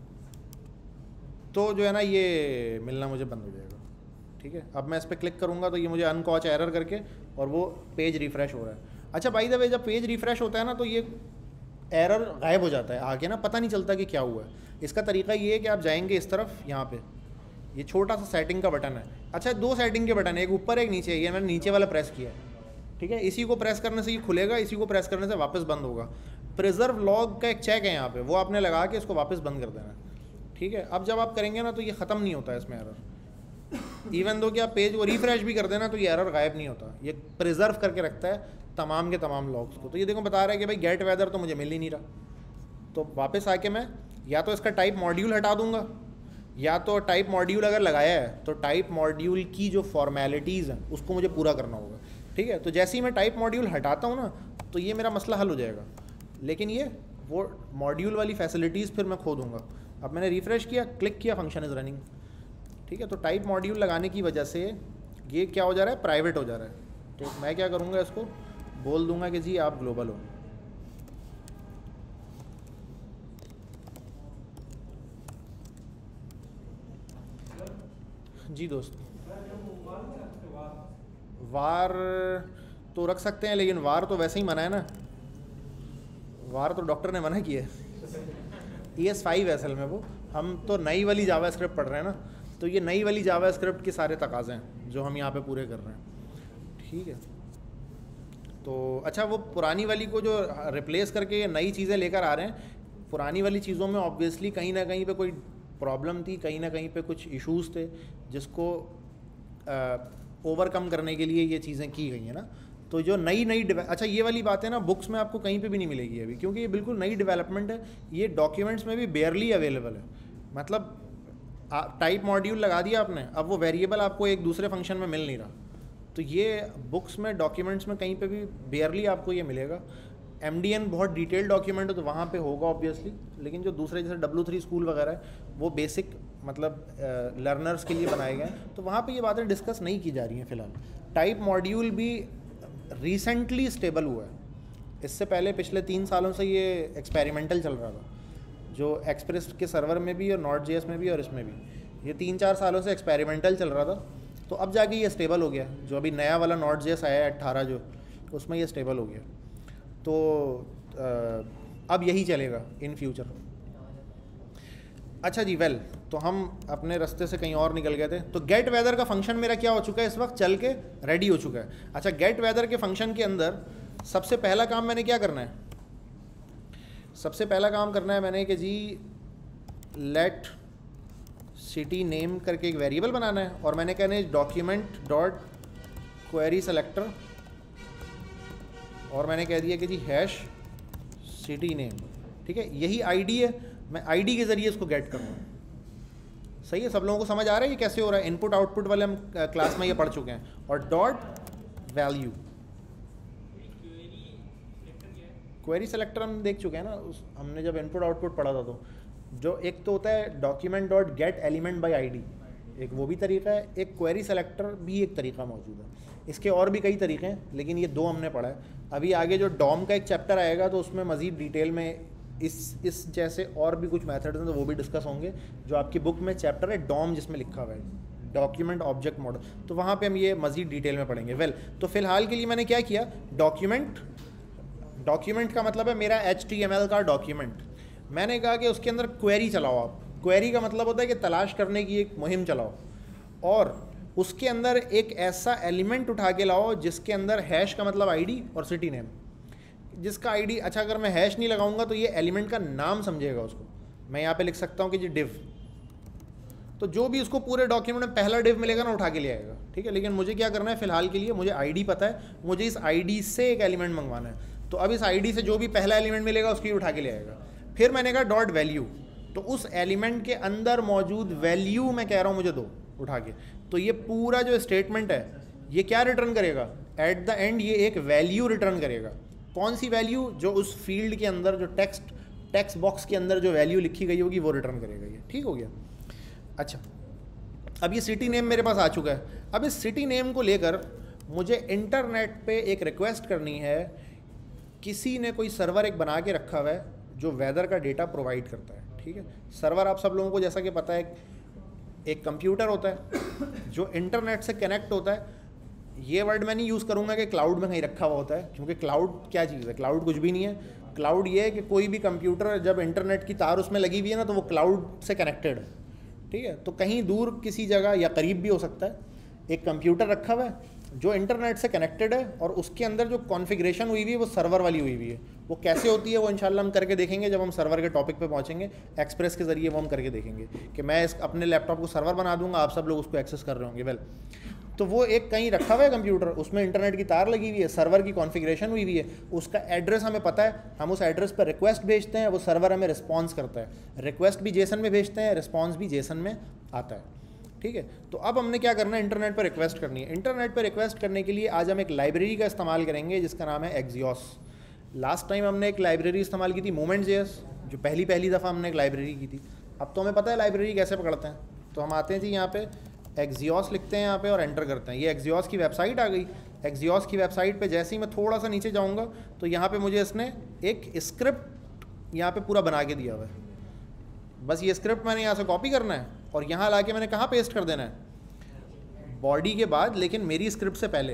तो जो है ना ये मिलना मुझे बंद हो जाएगा, ठीक है। अब मैं इस पर क्लिक करूँगा तो ये मुझे अनकॉच एरर करके और वो पेज रिफ़्रेश हो रहा है। अच्छा बाय द वे जब पेज रिफ़्रेश होता है ना तो ये एरर गायब हो जाता है, आगे ना पता नहीं चलता कि क्या हुआ है। इसका तरीका ये है कि आप जाएंगे इस तरफ, यहाँ पे ये छोटा सा सेटिंग का बटन है। अच्छा दो सेटिंग के बटन है, एक ऊपर एक नीचे, ये मैंने नीचे वाला प्रेस किया, ठीक है। इसी को प्रेस करने से ये खुलेगा, इसी को प्रेस करने से वापस बंद होगा। प्रिजर्व लॉग का एक चेक है यहाँ पे, वो आपने लगा के इसको वापस बंद कर देना, ठीक है। अब जब आप करेंगे ना तो ये ख़त्म नहीं होता है इसमें एरर, इवन दो कि आप पेज को रिफ्रेश भी कर देना तो ये एरर गायब नहीं होता, ये प्रिजर्व करके रखता है तमाम के तमाम लॉग्स को। तो ये देखो बता रहा है कि भाई गेट वेदर तो मुझे मिल ही नहीं रहा, तो वापस आके मैं या तो इसका टाइप मॉड्यूल हटा दूंगा, या तो टाइप मॉड्यूल अगर लगाया है तो टाइप मॉड्यूल की जो फॉर्मेलिटीज़ हैं उसको मुझे पूरा करना होगा, ठीक है। तो जैसे ही मैं टाइप मॉड्यूल हटाता हूँ ना तो ये मेरा मसला हल हो जाएगा, लेकिन ये वो मॉड्यूल वाली फैसिलिटीज़ फिर मैं खो दूंगा। अब मैंने रिफ़्रेश किया, क्लिक किया, फंक्शन इज़ रनिंग, ठीक है। तो टाइप मॉड्यूल लगाने की वजह से ये क्या हो जा रहा है, प्राइवेट हो जा रहा है। तो मैं क्या करूँगा, इसको बोल दूंगा कि जी आप ग्लोबल हो, जी दोस्त। वार तो रख सकते हैं, लेकिन वार तो वैसे ही मना है ना, वार तो डॉक्टर ने मना किया है। ई एस फाइव असल में वो, हम तो नई वाली जावा स्क्रिप्ट पढ़ रहे हैं ना, तो ये नई वाली जावा स्क्रिप्ट के सारे तकाज़े हैं जो हम यहाँ पे पूरे कर रहे हैं, ठीक है। तो अच्छा वो पुरानी वाली को जो रिप्लेस करके ये नई चीज़ें लेकर आ रहे हैं, पुरानी वाली चीज़ों में ऑब्वियसली कहीं ना कहीं पे कोई प्रॉब्लम थी, कहीं ना कहीं पे कुछ इश्यूज़ थे जिसको ओवरकम करने के लिए ये चीज़ें की गई हैं ना। तो जो नई नई अच्छा ये वाली बातें ना बुक्स में आपको कहीं पे भी नहीं मिलेगी अभी, क्योंकि ये बिल्कुल नई डेवलपमेंट है, ये डॉक्यूमेंट्स में भी बेयरली अवेलेबल है। मतलब टाइप मॉड्यूल लगा दिया आपने, अब वो वेरिएबल आपको एक दूसरे फंक्शन में मिल नहीं रहा, तो ये बुक्स में डॉक्यूमेंट्स में कहीं पे भी बेयरली आपको ये मिलेगा। एम डी एन बहुत डिटेल डॉक्यूमेंट है तो वहाँ पे होगा ऑब्वियसली, लेकिन जो दूसरे जैसे डब्ल्यू थ्री स्कूल वगैरह है वो बेसिक मतलब लर्नर्स के लिए बनाए गए हैं, तो वहाँ पे ये बातें डिस्कस नहीं की जा रही हैं फ़िलहाल। टाइप मॉड्यूल भी रिसेंटली स्टेबल हुआ है, इससे पहले पिछले तीन सालों से ये एक्सपेरिमेंटल चल रहा था, जो एक्सप्रेस के सर्वर में भी और नॉट जेएस में भी और इसमें भी ये तीन चार सालों से एक्सपेरिमेंटल चल रहा था। तो अब जाके ये स्टेबल हो गया, जो अभी नया वाला नॉट जेएस आया है अट्ठारह जो, उसमें ये स्टेबल हो गया। तो आ, अब यही चलेगा इन फ्यूचर। अच्छा जी, वेल तो हम अपने रास्ते से कहीं और निकल गए थे। तो गेट वेदर का फंक्शन मेरा क्या हो चुका है, इस वक्त चल के रेडी हो चुका है। अच्छा, गेट वेदर के फंक्शन के अंदर सबसे पहला काम मैंने क्या करना है, सबसे पहला काम करना है मैंने कि जी लेट सिटी नेम करके एक वेरिएबल बनाना है, और मैंने कहना है डॉक्यूमेंट डॉट क्वेरी सेलेक्टर, और मैंने कह दिया कि जी हैश सिटी नेम, ठीक है। यही आईडी है, मैं आईडी के ज़रिए इसको गेट करूँगा। सही है, सब लोगों को समझ आ रहा है ये कैसे हो रहा है। इनपुट आउटपुट वाले हम क्लास में ये पढ़ चुके हैं। और डॉट वैल्यू, क्वेरी सेलेक्टर हम देख चुके हैं ना, उस हमने जब इनपुट आउटपुट पढ़ा था। तो जो एक तो होता है document dot get element by ID, एक वो भी तरीका है, एक क्वेरी सेलेक्टर भी एक तरीका मौजूद है। इसके और भी कई तरीके हैं, लेकिन ये दो हमने पढ़ा है। अभी आगे जो डॉम का एक चैप्टर आएगा तो उसमें मज़ीद डिटेल में इस इस जैसे और भी कुछ मेथड्स हैं तो वो भी डिस्कस होंगे। जो आपकी बुक में चैप्टर है डॉम जिसमें लिखा हुआ है डॉक्यूमेंट ऑब्जेक्ट मॉडल, तो वहाँ पे हम ये मज़ीद डिटेल में पढ़ेंगे। वेल well, तो फ़िलहाल के लिए मैंने क्या किया, डॉक्यूमेंट डॉक्यूमेंट का मतलब है मेरा एच टी एम एल का डॉक्यूमेंट। मैंने कहा कि उसके अंदर क्वेरी चलाओ आप। क्वेरी का मतलब होता है कि तलाश करने की एक मुहिम चलाओ, और उसके अंदर एक ऐसा एलिमेंट उठा के लाओ जिसके अंदर हैश का मतलब आईडी और सिटी नेम, जिसका आईडी, अच्छा अगर मैं हैश नहीं लगाऊंगा तो ये एलिमेंट का नाम समझेगा उसको। मैं यहाँ पे लिख सकता हूँ कि जी डिव, तो जो भी उसको पूरे डॉक्यूमेंट में पहला डिव मिलेगा ना उठा के ले आएगा, ठीक है। लेकिन मुझे क्या करना है फ़िलहाल के लिए, मुझे आईडी पता है, मुझे इस आईडी से एक एलिमेंट मंगवाना है, तो अब इस आईडी से जो भी पहला एलिमेंट मिलेगा उसकी उठा के ले आएगा। फिर मैंने कहा डॉट वैल्यू, तो उस एलिमेंट के अंदर मौजूद वैल्यू मैं कह रहा हूँ मुझे दो उठा के, तो ये पूरा जो स्टेटमेंट है ये क्या रिटर्न करेगा, एट द एंड ये एक वैल्यू रिटर्न करेगा। कौन सी वैल्यू, जो उस फील्ड के अंदर जो टेक्स्ट टेक्स्ट बॉक्स के अंदर जो वैल्यू लिखी गई होगी वो रिटर्न करेगा ये, ठीक हो गया। अच्छा, अब ये सिटी नेम मेरे पास आ चुका है। अब इस सिटी नेम को लेकर मुझे इंटरनेट पे एक रिक्वेस्ट करनी है। किसी ने कोई सर्वर एक बना के रखा हुआ है जो वेदर का डेटा प्रोवाइड करता है, ठीक है। सर्वर आप सब लोगों को जैसा कि पता है एक कंप्यूटर होता है जो इंटरनेट से कनेक्ट होता है। ये वर्ड मैं नहीं यूज़ करूँगा कि क्लाउड में कहीं रखा हुआ होता है, क्योंकि क्लाउड क्या चीज़ है, क्लाउड कुछ भी नहीं है। क्लाउड ये है कि कोई भी कंप्यूटर जब इंटरनेट की तार उसमें लगी हुई है ना तो वो क्लाउड से कनेक्टेड है, ठीक है। तो कहीं दूर किसी जगह या करीब भी हो सकता है एक कंप्यूटर रखा हुआ है जो इंटरनेट से कनेक्टेड है, और उसके अंदर जो कॉन्फ़िगरेशन हुई हुई है वो सर्वर वाली हुई हुई है। वो कैसे होती है वो इंशाल्लाह हम करके देखेंगे जब हम सर्वर के टॉपिक पे पहुंचेंगे। एक्सप्रेस के ज़रिए वो हम करके देखेंगे कि मैं इस अपने लैपटॉप को सर्वर बना दूंगा, आप सब लोग उसको एक्सेस कर रहे होंगे। वेल, तो वो एक कहीं रखा हुआ है कंप्यूटर, उसमें इंटरनेट की तार लगी हुई है, सर्वर की कॉन्फ़िगरेशन हुई हुई है, उसका एड्रेस हमें पता है, हम उस एड्रेस पर रिक्वेस्ट भेजते हैं, वो सर्वर हमें रिस्पॉन्स करता है। रिक्वेस्ट भी जेसन में भेजते हैं, रिस्पॉन्स भी जेसन में आता है, ठीक है। तो अब हमने क्या करना है, इंटरनेट पर रिक्वेस्ट करनी है। इंटरनेट पर रिक्वेस्ट करने के लिए आज हम एक लाइब्रेरी का इस्तेमाल करेंगे जिसका नाम है एक्सियोस। लास्ट टाइम हमने एक लाइब्रेरी इस्तेमाल की थी मोमेंट जेएस, जो पहली पहली दफ़ा हमने एक लाइब्रेरी की थी। अब तो हमें पता है लाइब्रेरी कैसे पकड़ते हैं, तो हम आते हैं जी यहाँ पे एक्सियोस लिखते हैं यहाँ पे और एंटर करते हैं। ये एक्सियोस की वेबसाइट आ गई। एक्सियोस की वेबसाइट पे जैसे ही मैं थोड़ा सा नीचे जाऊँगा तो यहाँ पे मुझे इसने एक स्क्रिप्ट यहाँ पे पूरा बना के दिया हुआ है। बस ये स्क्रिप्ट मैंने यहाँ से कॉपी करना है और यहाँ ला के मैंने कहाँ पेस्ट कर देना है, बॉडी के बाद, लेकिन मेरी स्क्रिप्ट से पहले।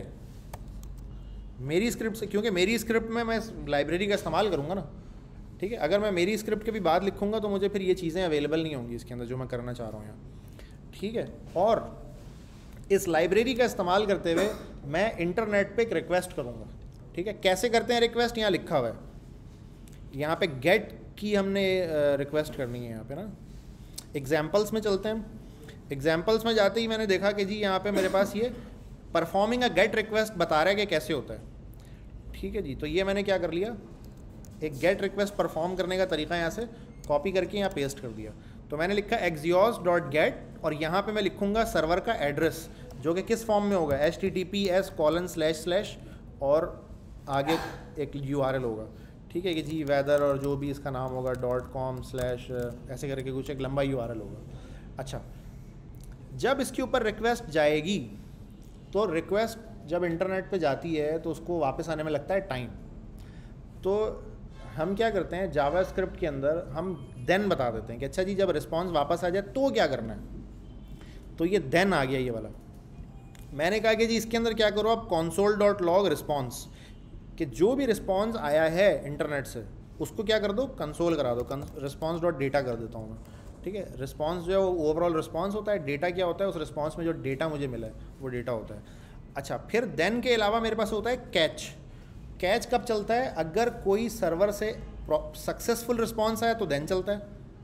मेरी स्क्रिप्ट से, क्योंकि मेरी स्क्रिप्ट में मैं लाइब्रेरी का इस्तेमाल करूँगा ना, ठीक है। अगर मैं मेरी स्क्रिप्ट के भी बाद लिखूँगा तो मुझे फिर ये चीज़ें अवेलेबल नहीं होंगी इसके अंदर जो मैं करना चाह रहा हूँ यहाँ, ठीक है। और इस लाइब्रेरी का इस्तेमाल करते हुए मैं इंटरनेट पे एक रिक्वेस्ट करूँगा, ठीक है। कैसे करते हैं रिक्वेस्ट, यहाँ लिखा हुआ है। यहाँ पे गेट की हमने रिक्वेस्ट करनी है यहाँ पे ना। एग्जाम्पल्स में चलते हैं। एग्जाम्पल्स में जाते ही मैंने देखा कि जी यहाँ पे मेरे पास ये परफॉर्मिंग अ गेट रिक्वेस्ट बता रहा है कि कैसे होता है, ठीक है जी। तो ये मैंने क्या कर लिया, एक गेट रिक्वेस्ट परफॉर्म करने का तरीका यहाँ से कॉपी करके यहाँ पेस्ट कर दिया। तो मैंने लिखा एक्सियोस डॉट गेट और यहाँ पे मैं लिखूँगा सर्वर का एड्रेस, जो कि किस फॉर्म में होगा, H T T P S colon slash slash और आगे एक यू आर एल होगा, ठीक है कि जी वेदर और जो भी इसका नाम होगा डॉट कॉम स्लैश ऐसे करके कुछ एक लंबा यू आर एल होगा। अच्छा, जब इसके ऊपर रिक्वेस्ट जाएगी तो रिक्वेस्ट जब इंटरनेट पे जाती है तो उसको वापस आने में लगता है टाइम। तो हम क्या करते हैं, जावास्क्रिप्ट के अंदर हम देन बता देते हैं कि अच्छा जी जब रिस्पॉन्स वापस आ जाए तो क्या करना है। तो ये देन आ गया ये वाला। मैंने कहा कि जी इसके अंदर क्या करो आप, कंसोल डॉट लॉग रिस्पॉन्स, कि जो भी रिस्पॉन्स आया है इंटरनेट से उसको क्या कर दो, कंसोल करा दो। रिस्पॉन्स डॉट डेटा कर देता हूँ मैं, ठीक है। रिस्पॉन्स जो है वो ओवरऑल रिस्पॉन्स होता है, डेटा क्या होता है, उस रिस्पॉन्स में जो डेटा मुझे मिला है वो डेटा होता है। अच्छा, फिर देन के अलावा मेरे पास होता है कैच। कैच कब चलता है, अगर कोई सर्वर से सक्सेसफुल रिस्पॉन्स आया तो देन चलता है,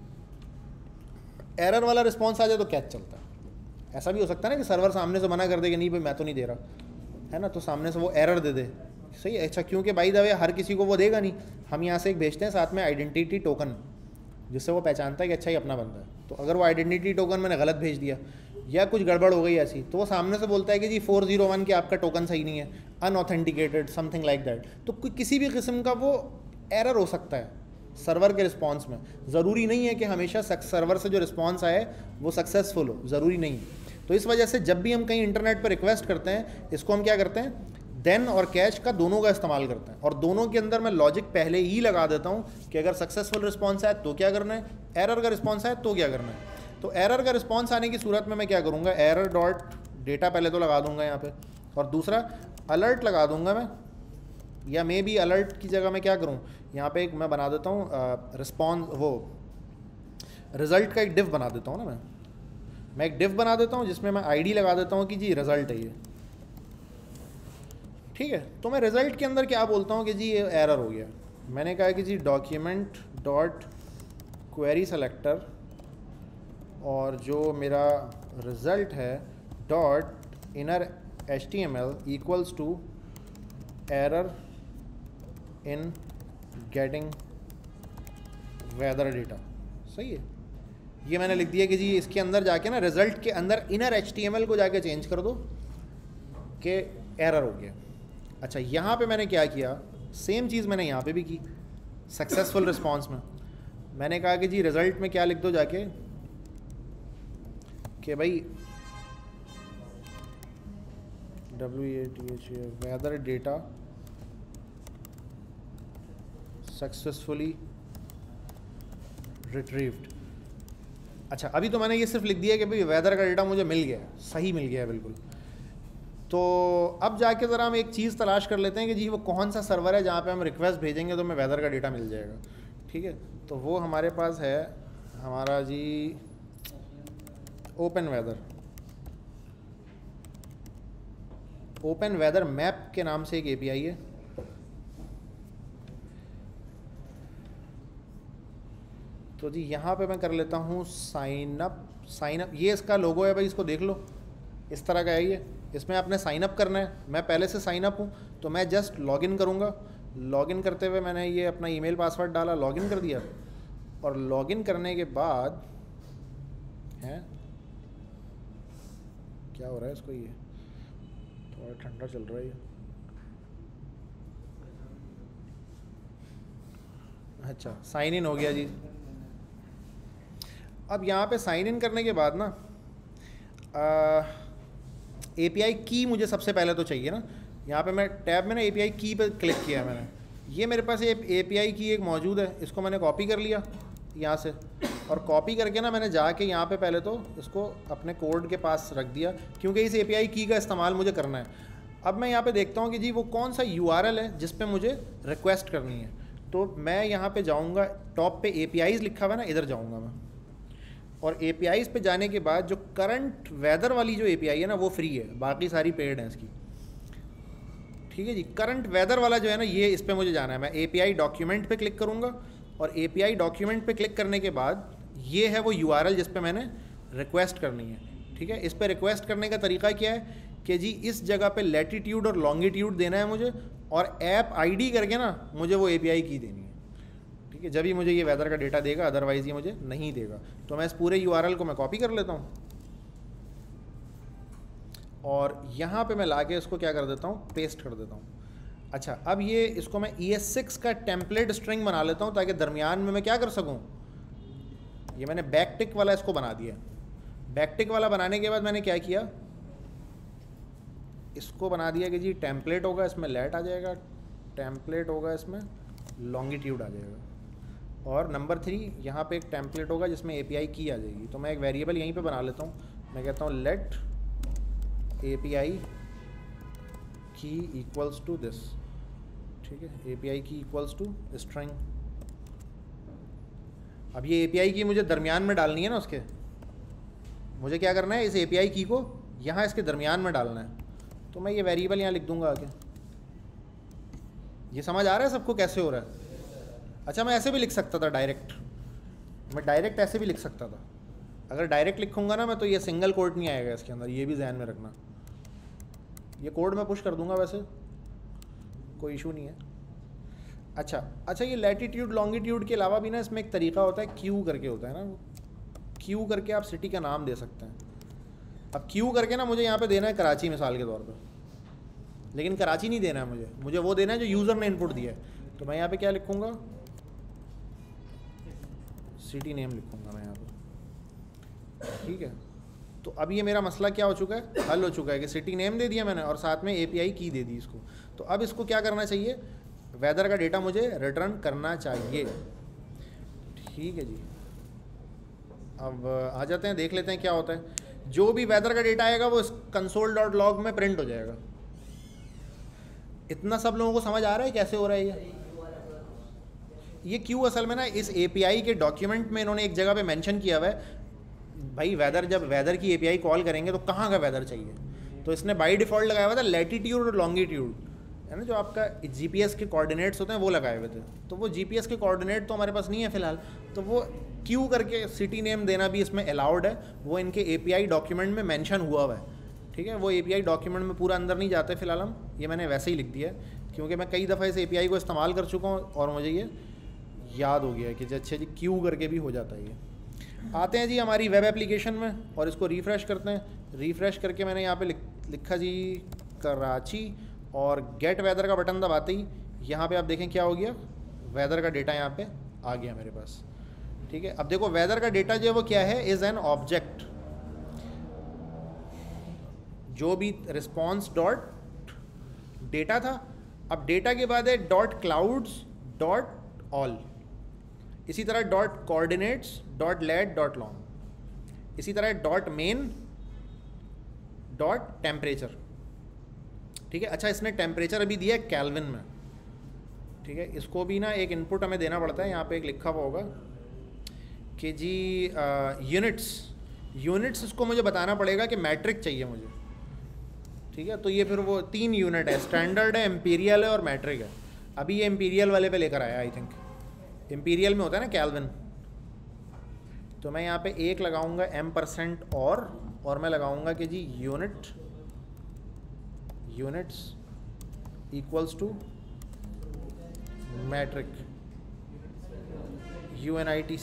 एरर वाला रिस्पॉन्स आ जाए तो कैच चलता है। ऐसा भी हो सकता है ना कि सर्वर सामने से मना कर दे कि नहीं भाई मैं तो नहीं दे रहा, है ना, तो सामने से वो एरर दे दे, सही है। अच्छा, क्योंकि बाई द वे हर किसी को वो देगा नहीं, हम यहाँ से एक भेजते हैं साथ में आइडेंटिटी टोकन, जिससे वो पहचानता है कि अच्छा ही अपना बंदा है। तो अगर वो आइडेंटिटी टोकन मैंने गलत भेज दिया या कुछ गड़बड़ हो गई ऐसी, तो वो सामने से बोलता है कि जी फोर जीरो वन के आपका टोकन सही नहीं है, अनऑथेंटिकेटेड, समथिंग लाइक दैट। तो कोई किसी भी किस्म का वो एरर हो सकता है, सर्वर के रिस्पॉन्स में। ज़रूरी नहीं है कि हमेशा सर्वर से जो रिस्पॉन्स आए वो सक्सेसफुल हो, ज़रूरी नहीं है। तो इस वजह से जब भी हम कहीं इंटरनेट पर रिक्वेस्ट करते हैं, इसको हम क्या करते हैं, देन और कैश का दोनों का इस्तेमाल करते हैं, और दोनों के अंदर मैं लॉजिक पहले ही लगा देता हूँ कि अगर सक्सेसफुल रिस्पॉन्स आए तो क्या करना है, एरर का रिस्पॉन्स आए तो क्या करना है। तो एरर का रिस्पॉन्स आने की सूरत में मैं क्या करूँगा, एरर डॉट डेटा पहले तो लगा दूंगा यहाँ पे, और दूसरा अलर्ट लगा दूंगा मैं, या मे बी अलर्ट की जगह मैं क्या करूँ, यहाँ पे एक मैं बना देता हूँ रिस्पॉन्स, वो रिज़ल्ट का एक डिव बना देता हूँ ना मैं मैं एक डिव बना देता हूँ जिसमें मैं आईडी लगा देता हूँ कि जी रिज़ल्ट है ये, ठीक है। तो मैं रिज़ल्ट के अंदर क्या बोलता हूँ कि जी ये एरर हो गया। मैंने कहा कि जी डॉक्यूमेंट डॉट क्वेरी सेलेक्टर, और जो मेरा रिज़ल्ट है dot inner H T M L equals to error in getting weather data. सही है, ये मैंने लिख दिया कि जी इसके अंदर जाके ना रिज़ल्ट के अंदर inner H T M L को जाके चेंज कर दो कि एरर हो गया। अच्छा, यहाँ पे मैंने क्या किया, सेम चीज़ मैंने यहाँ पे भी की सक्सेसफुल रिस्पॉन्स में। मैंने कहा कि जी रिज़ल्ट में क्या लिख दो जाके कि भाई W A T H A weather data successfully retrieved. अच्छा, अभी तो मैंने ये सिर्फ लिख दिया कि भाई वेदर का डेटा मुझे मिल गया, सही मिल गया बिल्कुल। तो अब जाके ज़रा हम एक चीज़ तलाश कर लेते हैं कि जी वो कौन सा सर्वर है जहाँ पे हम रिक्वेस्ट भेजेंगे तो हमें वेदर का डेटा मिल जाएगा, ठीक है। तो वो हमारे पास है हमारा जी open weather, open weather map के नाम से एक एपीआई है। तो जी यहाँ पे मैं कर लेता हूँ साइन अप, साइन अप ये इसका लोगो है भाई, इसको देख लो, इस तरह का है ये। इसमें आपने साइन अप करना है, मैं पहले से साइन अप हूँ तो मैं जस्ट लॉगिन करूँगा। लॉगिन करते हुए मैंने ये अपना ईमेल पासवर्ड डाला, लॉगिन कर दिया, और लॉगिन करने के बाद है क्या हो रहा है इसको, ये थोड़ा ठंडा चल रहा है ये। अच्छा, साइन इन हो गया जी। अब यहाँ पे साइन इन करने के बाद ना एपीआई की मुझे सबसे पहले तो चाहिए ना। यहाँ पे मैं टैब में ना एपीआई की पे क्लिक किया मैंने, ये मेरे पास एक एपीआई की एक मौजूद है, इसको मैंने कॉपी कर लिया यहाँ से, और कॉपी करके ना मैंने जाके यहाँ पे पहले तो इसको अपने कोड के पास रख दिया, क्योंकि इस एपीआई की का इस्तेमाल मुझे करना है। अब मैं यहाँ पे देखता हूँ कि जी वो कौन सा यूआरएल है जिस पे मुझे रिक्वेस्ट करनी है। तो मैं यहाँ पे जाऊँगा, टॉप पे एपीआईज़ लिखा हुआ है ना, इधर जाऊँगा मैं, और एपीआईज़ पे जाने के बाद जो करंट वेदर वाली जो एपीआई है ना वो फ्री है, बाकी सारी पेड है इसकी, ठीक है जी। करंट वेदर वाला जो है ना ये इस पे मुझे जाना है। मैं एपीआई डॉक्यूमेंट पे क्लिक करूँगा, और एपीआई डॉक्यूमेंट पे क्लिक करने के बाद ये है वो यूआरएल जिस पे मैंने रिक्वेस्ट करनी है, ठीक है। इस पे रिक्वेस्ट करने का तरीका क्या है कि जी इस जगह पे लैटिट्यूड और लॉन्गिट्यूड देना है मुझे, और ऐप आईडी करके ना मुझे वो एपीआई की देनी है, ठीक है। जब ही मुझे ये वेदर का डेटा देगा, अदरवाइज़ ये मुझे नहीं देगा। तो मैं इस पूरे यूआरएल को मैं कॉपी कर लेता हूँ, और यहाँ पे मैं लाके इसको क्या कर देता हूँ, पेस्ट कर देता हूँ। अच्छा, अब ये इसको मैं ई एस सिक्स का टेम्पलेट स्ट्रिंग बना लेता हूँ ताकि दरमियान में मैं क्या कर सकूँ, ये मैंने बैक टिक वाला इसको बना दिया। बैक टिक वाला बनाने के बाद मैंने क्या किया, इसको बना दिया कि जी टेम्पलेट होगा, इसमें लेट आ जाएगा, टेम्पलेट होगा, इसमें लॉन्गिट्यूड आ जाएगा, और नंबर थ्री यहाँ पे एक टेम्पलेट होगा जिसमें एपीआई की आ जाएगी। तो मैं एक वेरिएबल यहीं पे बना लेता हूँ, मैं कहता हूँ let API key equals to this, ठीक है। API key equals to string. अब ये एपीआई की मुझे दरमियान में डालनी है ना, उसके मुझे क्या करना है, इस एपीआई की को यहाँ इसके दरमियान में डालना है। तो मैं ये वेरिएबल यहाँ लिख दूंगा आगे। ये समझ आ रहा है सबको कैसे हो रहा है? अच्छा, मैं ऐसे भी लिख सकता था डायरेक्ट, मैं डायरेक्ट ऐसे भी लिख सकता था। अगर डायरेक्ट लिखूंगा ना मैं तो ये सिंगल कोड नहीं आएगा इसके अंदर, ये भी ध्यान में रखना। ये कोड मैं पुश कर दूंगा, वैसे कोई इशू नहीं है। अच्छा अच्छा ये लैटिट्यूड लॉन्गिट्यूड के अलावा भी ना इसमें एक तरीका होता है, क्यू करके होता है ना, क्यू करके आप सिटी का नाम दे सकते हैं। अब क्यू करके ना मुझे यहाँ पे देना है कराची मिसाल के तौर पे, लेकिन कराची नहीं देना है मुझे, मुझे वो देना है जो यूज़र ने इनपुट दिया है। तो मैं यहाँ पे क्या लिखूँगा, सिटी नेम लिखूँगा मैं यहाँ पर, ठीक है। तो अब ये मेरा मसला क्या हो चुका है, हल हो चुका है कि सिटी नेम दे दिया मैंने और साथ में एपीआई की दे दी इसको। तो अब इसको क्या करना चाहिए, वेदर का डेटा मुझे रिटर्न करना चाहिए, ठीक है जी। अब आ जाते हैं, देख लेते हैं क्या होता है। जो भी वेदर का डेटा आएगा वो इस कंसोल डॉट लॉग में प्रिंट हो जाएगा। इतना सब लोगों को समझ आ रहा है कैसे हो रहा है ये ये क्यों असल में ना इस एपीआई के डॉक्यूमेंट में इन्होंने एक जगह पे मेंशन किया हुआ है, भाई वेदर, जब वेदर की एपीआई कॉल करेंगे तो कहाँ का वेदर चाहिए, तो इसने बाय डिफ़ॉल्ट लगाया हुआ था लैटिट्यूड और लॉन्गिट्यूड, है ना, जो आपका जीपीएस के कोऑर्डिनेट्स होते हैं वो लगाए हुए थे। तो वो जीपीएस के कोऑर्डिनेट तो हमारे पास नहीं है फ़िलहाल, तो वो क्यू करके सिटी नेम देना भी इसमें अलाउड है, वो इनके एपीआई डॉक्यूमेंट में मेंशन हुआ हुआ है, ठीक है। वो एपीआई डॉक्यूमेंट में पूरा अंदर नहीं जाते फ़िलहाल, हम ये मैंने वैसे ही लिख दिया है क्योंकि मैं कई दफ़ा इस एपीआई को इस्तेमाल कर चुका हूँ और मुझे ये याद हो गया है कि अच्छा जी क्यू करके भी हो जाता है ये। आते हैं जी हमारी वेब एप्लीकेशन में और इसको रिफ़्रेश करते हैं। रिफ़्रेश करके मैंने यहाँ पे लिख, लिखा जी कराची और गेट वेदर का बटन दबाते ही यहाँ पे आप देखें क्या हो गया, वेदर का डेटा यहाँ पे आ गया मेरे पास, ठीक है। अब देखो वेदर का डेटा जो है वो क्या है, इज़ एन ऑब्जेक्ट, जो भी रिस्पॉन्स डॉट डेटा था, अब डेटा के बाद है डॉट क्लाउड्स डॉट ऑल, इसी तरह dot coordinates dot lat dot long, इसी तरह डॉट मेन डॉट टेम्परेचर, ठीक है। अच्छा इसने टेम्परेचर अभी दिया है केल्विन में, ठीक है। इसको भी ना एक इनपुट हमें देना पड़ता है, यहाँ पे एक लिखा हुआ होगा कि जी यूनिट्स यूनिट्स इसको मुझे बताना पड़ेगा कि मैट्रिक चाहिए मुझे, ठीक है। तो ये फिर वो तीन यूनिट है, स्टैंडर्ड है, एम्पीरियल है और मैट्रिक है। अभी ये एम्पीरियल वाले पे लेकर आया, आई थिंक एम्पीरियल में होता है ना केल्विन। तो मैं यहाँ पे एक लगाऊंगा एम परसेंट और और मैं लगाऊंगा कि जी unit units equals to metric U N I T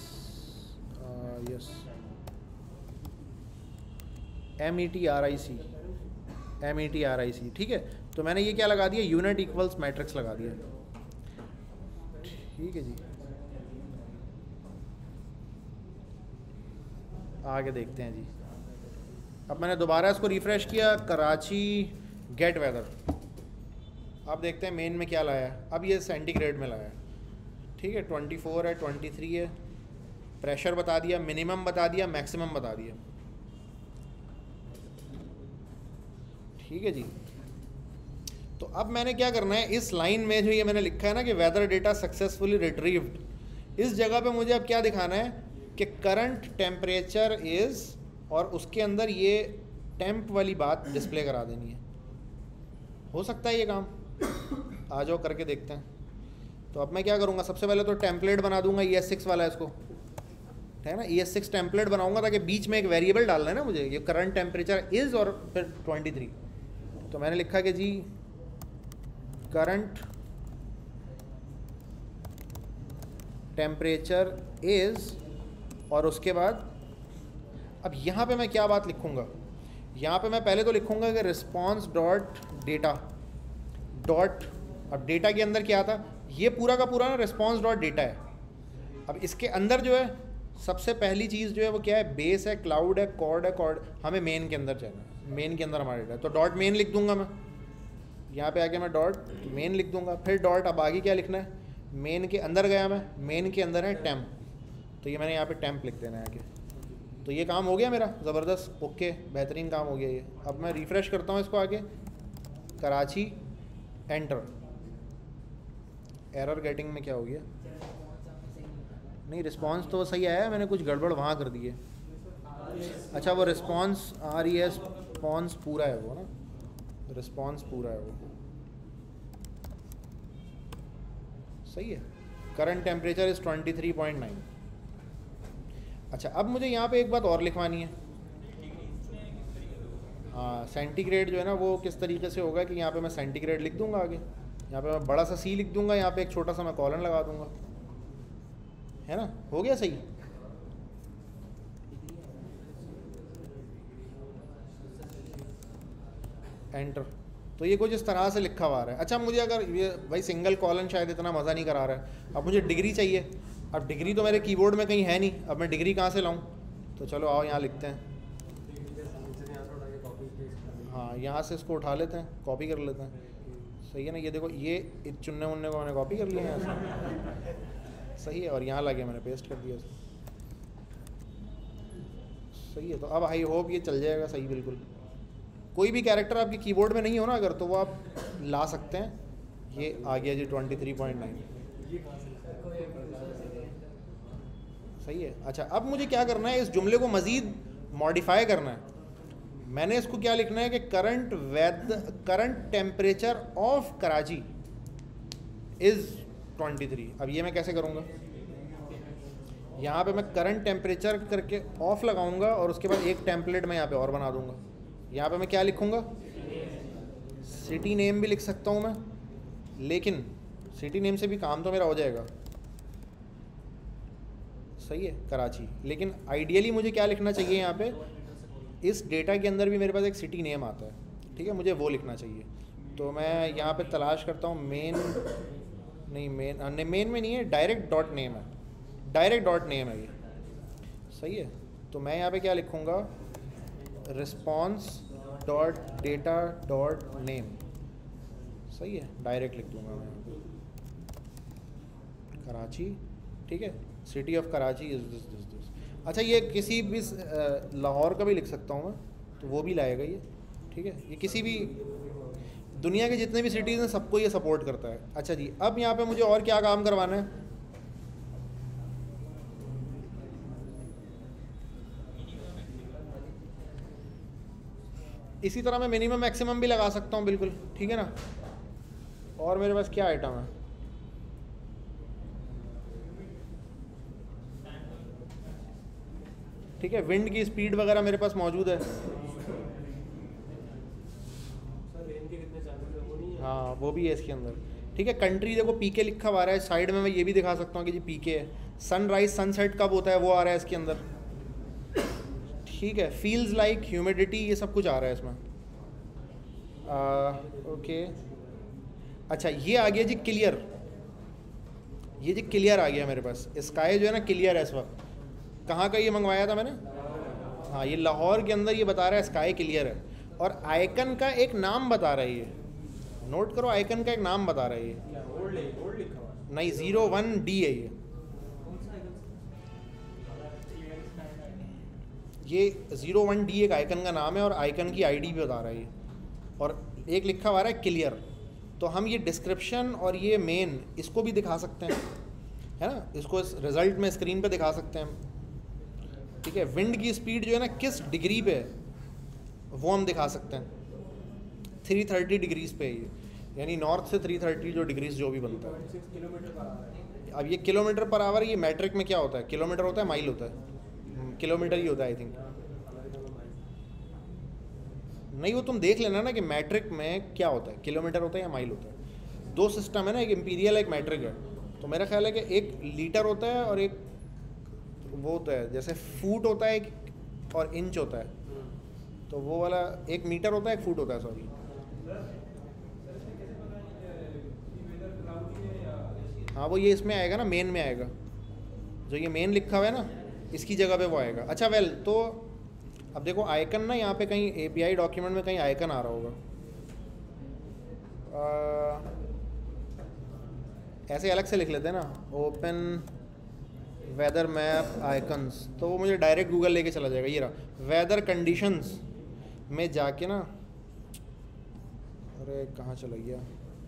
S M E T R I C M E T R I C, ठीक है। तो मैंने ये क्या लगा दिया, यूनिट इक्वल्स मैट्रिक्स लगा दिया, ठीक है जी। आगे देखते हैं जी। अब मैंने दोबारा इसको रिफ़्रेश किया, कराची गेट वेदर, अब देखते हैं मेन में क्या लाया है। अब ये सेंटीग्रेड में लाया है, ठीक है। ट्वेंटी फोर है, ट्वेंटी थ्री है, प्रेशर बता दिया, मिनिमम बता दिया, मैक्सिमम बता दिया, ठीक है जी। तो अब मैंने क्या करना है, इस लाइन में जो ये मैंने लिखा है ना कि वेदर डेटा सक्सेसफुली रिट्रीव्ड, इस जगह पे मुझे अब क्या दिखाना है कि करंट टेम्परेचर इज़, और उसके अंदर ये टेम्प वाली बात डिस्प्ले करा देनी है। हो सकता है ये काम, आ जाओ करके देखते हैं। तो अब मैं क्या करूँगा, सबसे पहले तो टेम्पलेट बना दूंगा ई एस सिक्स वाला इसको, है ना, ई एस सिक्स टेम्पलेट बनाऊंगा ताकि बीच में एक वेरिएबल डालना है ना मुझे, ये करंट टेम्परेचर इज़ और फिर ट्वेंटी थ्री। तो मैंने लिखा कि जी करंट टेम्परेचर इज़, और उसके बाद अब यहाँ पे मैं क्या बात लिखूँगा, यहाँ पे मैं पहले तो लिखूँगा कि रिस्पॉन्स डॉट डेटा डॉट, अब डेटा के अंदर क्या था, ये पूरा का पूरा ना रिस्पॉन्स डॉट डेटा है। अब इसके अंदर जो है सबसे पहली चीज़ जो है वो क्या है, बेस है, क्लाउड है, कॉर्ड है, कॉर्ड हमें मेन के अंदर चाहिए, मेन के अंदर हमारा डेटा है। तो डॉट मेन लिख दूंगा मैं, यहाँ पे आके मैं डॉट मेन लिख दूंगा, फिर डॉट, अब आगे क्या लिखना है, मेन के अंदर गया मैं, मेन के अंदर है टेम्प, तो ये मैंने यहाँ पे टेम्प लिख देना है आगे। तो ये काम हो गया मेरा, ज़बरदस्त, ओके, बेहतरीन काम हो गया ये। अब मैं रिफ़्रेश करता हूँ इसको आगे, कराची, एंटर, एरर गेटिंग में क्या हो गया, नहीं रिस्पांस तो सही आया है, मैंने कुछ गड़बड़ वहाँ कर दी है। अच्छा वो रिस्पांस आ रही है, रिस्पॉन्स पूरा है वो ना, रिस्पांस पूरा है वो, सही है। Current temperature is twenty three point nine. अच्छा अब मुझे यहाँ पे एक बात और लिखवानी है, हाँ सेंटीग्रेड जो है ना वो किस तरीके से होगा कि यहाँ पे मैं सेंटीग्रेड लिख दूंगा आगे, यहाँ पे मैं बड़ा सा सी लिख दूंगा, यहाँ पे एक छोटा सा मैं कॉलन लगा दूंगा, है ना, हो गया सही। एंटर, तो ये कुछ इस तरह से लिखा हुआ है। अच्छा मुझे अगर ये भाई सिंगल कॉलन शायद इतना मज़ा नहीं करा रहा है, अब मुझे डिग्री चाहिए। अब डिग्री तो मेरे कीबोर्ड में कहीं है नहीं, अब मैं डिग्री कहाँ से लाऊं? तो चलो आओ यहाँ लिखते हैं। हाँ, यहाँ से इसको उठा लेते हैं, कॉपी कर लेते हैं। सही है ना? ये देखो, ये इस चुनने मुन्ने को मैंने कॉपी कर लिया है यहाँ से। सही है, और यहाँ ला के मैंने पेस्ट कर दिया इसको। सही है, तो अब आई होप ये चल जाएगा सही बिल्कुल। कोई भी कैरेक्टर आपके कीबोर्ड में नहीं हो ना अगर, तो वो आप ला सकते हैं। ये आ गया जी ट्वेंटी थ्री पॉइंट नाइन। सही है। अच्छा, अब मुझे क्या करना है, इस जुमले को मज़ीद मॉडिफाई करना है। मैंने इसको क्या लिखना है कि current weather current temperature of Karachi is twenty three. अब ये मैं कैसे करूँगा? यहाँ पे मैं करंट टेम्परेचर करके ऑफ लगाऊंगा और उसके बाद एक टेम्पलेट मैं यहाँ पे और बना दूंगा। यहाँ पे मैं क्या लिखूँगा? सिटी नेम भी लिख सकता हूँ मैं, लेकिन सिटी नेम से भी काम तो मेरा हो जाएगा। सही है, कराची। लेकिन आइडियली मुझे क्या लिखना चाहिए यहाँ पे? इस डेटा के अंदर भी मेरे पास एक सिटी नेम आता है, ठीक है, मुझे वो लिखना चाहिए। तो मैं यहाँ पे तलाश करता हूँ मेन, नहीं मेन नहीं मेन में नहीं है, डायरेक्ट डॉट नेम है, डायरेक्ट डॉट नेम है ये। सही है, तो मैं यहाँ पे क्या लिखूँगा? Response dot data dot name. सही है, डायरेक्ट लिख दूँगा मैं यहाँ पे कराची, ठीक है, city of Karachi is this this this. अच्छा, ये किसी भी लाहौर का भी लिख सकता हूँ मैं, तो वो भी लाएगा ये, ठीक है। ये किसी भी दुनिया के जितने भी सिटीज़ हैं सबको ये सपोर्ट करता है। अच्छा जी, अब यहाँ पे मुझे और क्या काम करवाना है? इसी तरह मैं मिनिमम मैक्सिमम भी लगा सकता हूँ, बिल्कुल ठीक है ना। और मेरे पास क्या आइटम है? ठीक है, विंड की स्पीड वगैरह मेरे पास मौजूद है। हाँ, वो भी है इसके अंदर, ठीक है। कंट्री देखो पीके लिखा हुआ आ रहा है साइड में, मैं ये भी दिखा सकता हूँ कि जी पीके है। सनराइज सनसेट कब होता है वो आ रहा है इसके अंदर, ठीक है। फील्स लाइक, ह्यूमिडिटी, ये सब कुछ आ रहा है इसमें। ओके, अच्छा ये आ गया जी क्लियर। ये जी क्लियर आ गया मेरे पास। स्काई जो है ना क्लियर है इस वक्त। कहाँ का ये मंगवाया था मैंने? हाँ, ये लाहौर के अंदर ये बता रहा है स्काई क्लियर है। और आइकन का एक नाम बता रहा है, ये नोट करो, आइकन का एक नाम बता रहा है ये। नहीं, ज़ीरो वन डी है ये। ये ज़ीरो वन डी एक आइकन का नाम है और आइकन की आईडी भी बता रहा है ये। और एक लिखा हुआ है क्लियर। तो हम ये डिस्क्रिप्शन और ये मेन इसको भी दिखा सकते हैं, है ना। इसको इस रिज़ल्ट में स्क्रीन पे दिखा सकते हैं, ठीक है। विंड की स्पीड जो है ना किस डिग्री पे है वो हम दिखा सकते हैं। थ्री थर्टी डिग्रीज पे ये, यानी नॉर्थ से थ्री थर्टी जो डिग्रीज जो भी बनता है। अब ये किलोमीटर पर आवर, ये मैट्रिक में क्या होता है? किलोमीटर होता है, माइल होता है? किलोमीटर ही होता है आई थिंक। नहीं, वो तुम देख लेना ना कि मैट्रिक में क्या होता है, किलोमीटर होता है या माइल होता है। दो सिस्टम है ना, एक इम्पीरियल एक मैट्रिक है। तो मेरा ख्याल है कि एक लीटर होता है और एक वो होता है, जैसे फुट होता है एक और इंच होता है। तो वो वाला एक मीटर होता है, एक फुट होता है, सॉरी। हाँ, वो ये इसमें आएगा ना, मेन में आएगा। जो ये मेन लिखा हुआ है ना, इसकी जगह पे वो आएगा। अच्छा वेल, तो अब देखो आइकन ना, यहाँ पे कहीं एपीआई डॉक्यूमेंट में कहीं आइकन आ रहा होगा। आ, ऐसे अलग से लिख लेते हैं ना, ओपन वेदर मैप आइकन्स, तो वो मुझे डायरेक्ट गूगल लेके चला जाएगा। ये रहा वेदर कंडीशंस में जाके ना, अरे कहाँ चला गया?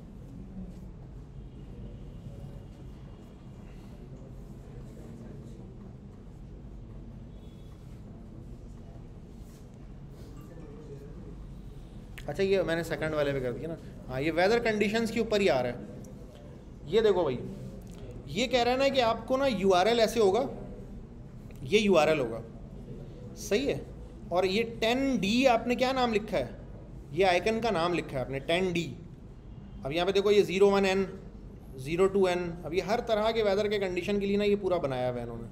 अच्छा, ये मैंने सेकंड वाले पे कर दिया ना। हाँ, ये वेदर कंडीशंस के ऊपर ही आ रहा है। ये देखो भाई, ये कह रहा है ना कि आपको ना यूआरएल ऐसे होगा, ये यूआरएल होगा, सही है। और ये टेन डी आपने क्या नाम लिखा है? ये आइकन का नाम लिखा है आपने टेन डी। अब यहाँ पे देखो ये zero one N, zero two N. अब ये हर तरह के वेदर के कंडीशन के लिए ना ये पूरा बनाया हुआ है इन्होंने,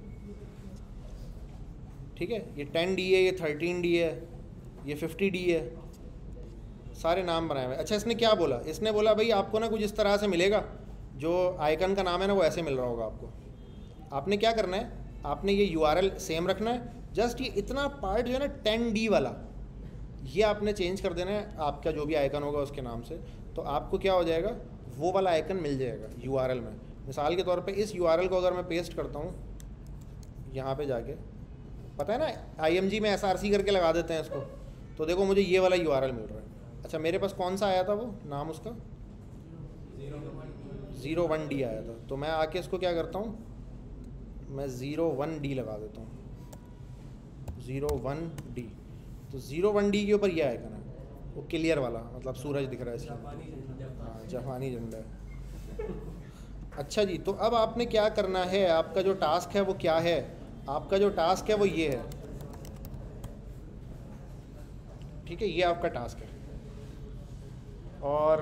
ठीक है। ये टेन डी है, ये थर्टीन डी है, ये फिफ्टी डी है, सारे नाम बनाए हुए। अच्छा, इसने क्या बोला? इसने बोला भाई आपको ना कुछ इस तरह से मिलेगा, जो आइकन का नाम है ना वो ऐसे मिल रहा होगा आपको। आपने क्या करना है, आपने ये यू आर एल सेम रखना है, जस्ट ये इतना पार्ट जो है ना टेन डी वाला, ये आपने चेंज कर देना है आपका जो भी आइकन होगा उसके नाम से, तो आपको क्या हो जाएगा, वो वाला आइकन मिल जाएगा यू आर एल में। मिसाल के तौर पे इस यू आर एल को अगर मैं पेस्ट करता हूँ यहाँ पे जाके, पता है ना आई एम जी में एस आर सी करके लगा देते हैं इसको, तो देखो मुझे ये वाला यू आर एल मिल रहा है। अच्छा मेरे पास कौन सा आया था वो नाम उसका, ज़ीरो वन डी आया था, तो मैं आके इसको क्या करता हूँ, मैं ज़ीरो वन डी लगा देता हूँ, ज़ीरो वन डी। तो ज़ीरो वन डी के ऊपर ये आइकन है, वो क्लियर वाला, मतलब सूरज दिख रहा है इसमें, हाँ जापानी झंडा है। अच्छा जी, तो अब आपने क्या करना है, आपका जो टास्क है वो क्या है, आपका जो टास्क है वो ये है, ठीक है, ये आपका टास्क है। और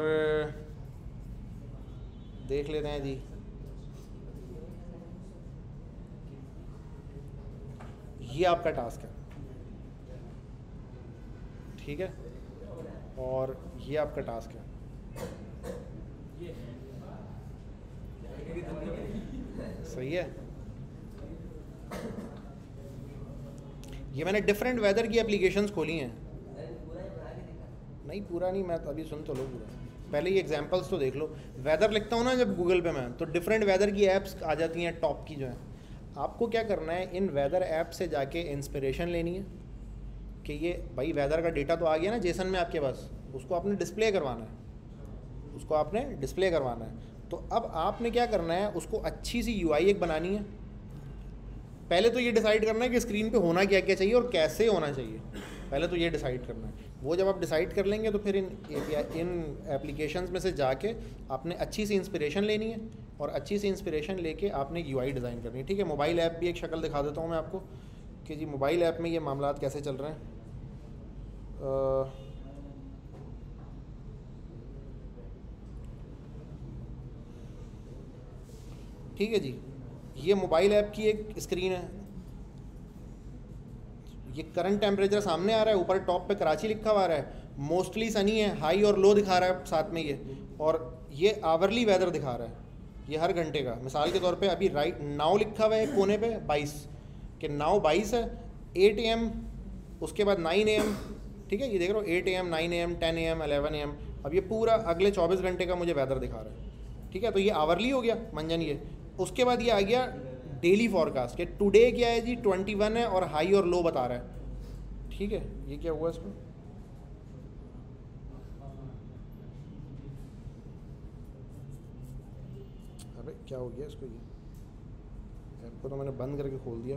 देख लेते हैं जी, ये आपका टास्क है, ठीक है, और ये आपका टास्क है। सही है। ये मैंने डिफरेंट वेदर की एप्लीकेशंस खोली हैं, नहीं पूरा नहीं, मैं तो अभी सुन तो लो पूरा, पहले ये एग्जांपल्स तो देख लो। वेदर लिखता हूँ ना जब गूगल पे मैं, तो डिफरेंट वेदर की ऐप्स आ जाती हैं टॉप की जो है। आपको क्या करना है, इन वेदर ऐप से जाके इंस्पिरेशन लेनी है कि ये भाई वेदर का डेटा तो आ गया ना जेसन में आपके पास, उसको आपने डिस्प्ले करवाना है, उसको आपने डिस्प्ले करवाना है। तो अब आपने क्या करना है, उसको अच्छी सी यू आई एक बनानी है। पहले तो ये डिसाइड करना है कि स्क्रीन पे होना क्या क्या चाहिए और कैसे होना चाहिए, पहले तो ये डिसाइड करना है। वो जब आप डिसाइड कर लेंगे तो फिर इन इन एप्लीकेशंस में से जाके आपने अच्छी सी इंस्पिरेशन लेनी है, और अच्छी सी इंस्पिरेशन लेके आपने यू आई डिज़ाइन करनी है, ठीक है। मोबाइल ऐप भी एक शक्ल दिखा देता हूँ मैं आपको कि जी मोबाइल ऐप में ये मामलात कैसे चल रहे हैं। ठीक है जी, ये मोबाइल ऐप की एक स्क्रीन है, ये करंट टेम्परेचर सामने आ रहा है, ऊपर टॉप पे कराची लिखा हुआ रहा है, मोस्टली सनी है, हाई और लो दिखा रहा है साथ में ये, और ये आवरली वेदर दिखा रहा है, ये हर घंटे का। मिसाल के तौर पे अभी राइट नाउ लिखा हुआ है कोने पे बाईस, कि नाउ बाईस है, एट ए एम, उसके बाद नाइन ए एम, ठीक है, ये देख रहे हो eight A M, nine A M, ten A M, eleven A M, अब ये पूरा अगले चौबीस घंटे का मुझे वेदर दिखा रहा है, ठीक है। तो ये आवरली हो गया मंजन ये। उसके बाद ये आ गया डेली फॉरकास्ट के टुडे क्या है जी ट्वेंटी वन है और हाई और लो बता रहा है, ठीक है। ये क्या हुआ इसमें, अबे क्या हो गया इसको, ये ऐप को तो मैंने बंद करके खोल दिया।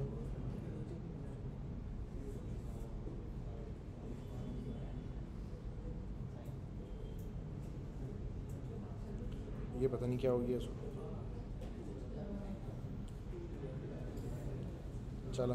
ये पता नहीं क्या हो गया इसको, चला।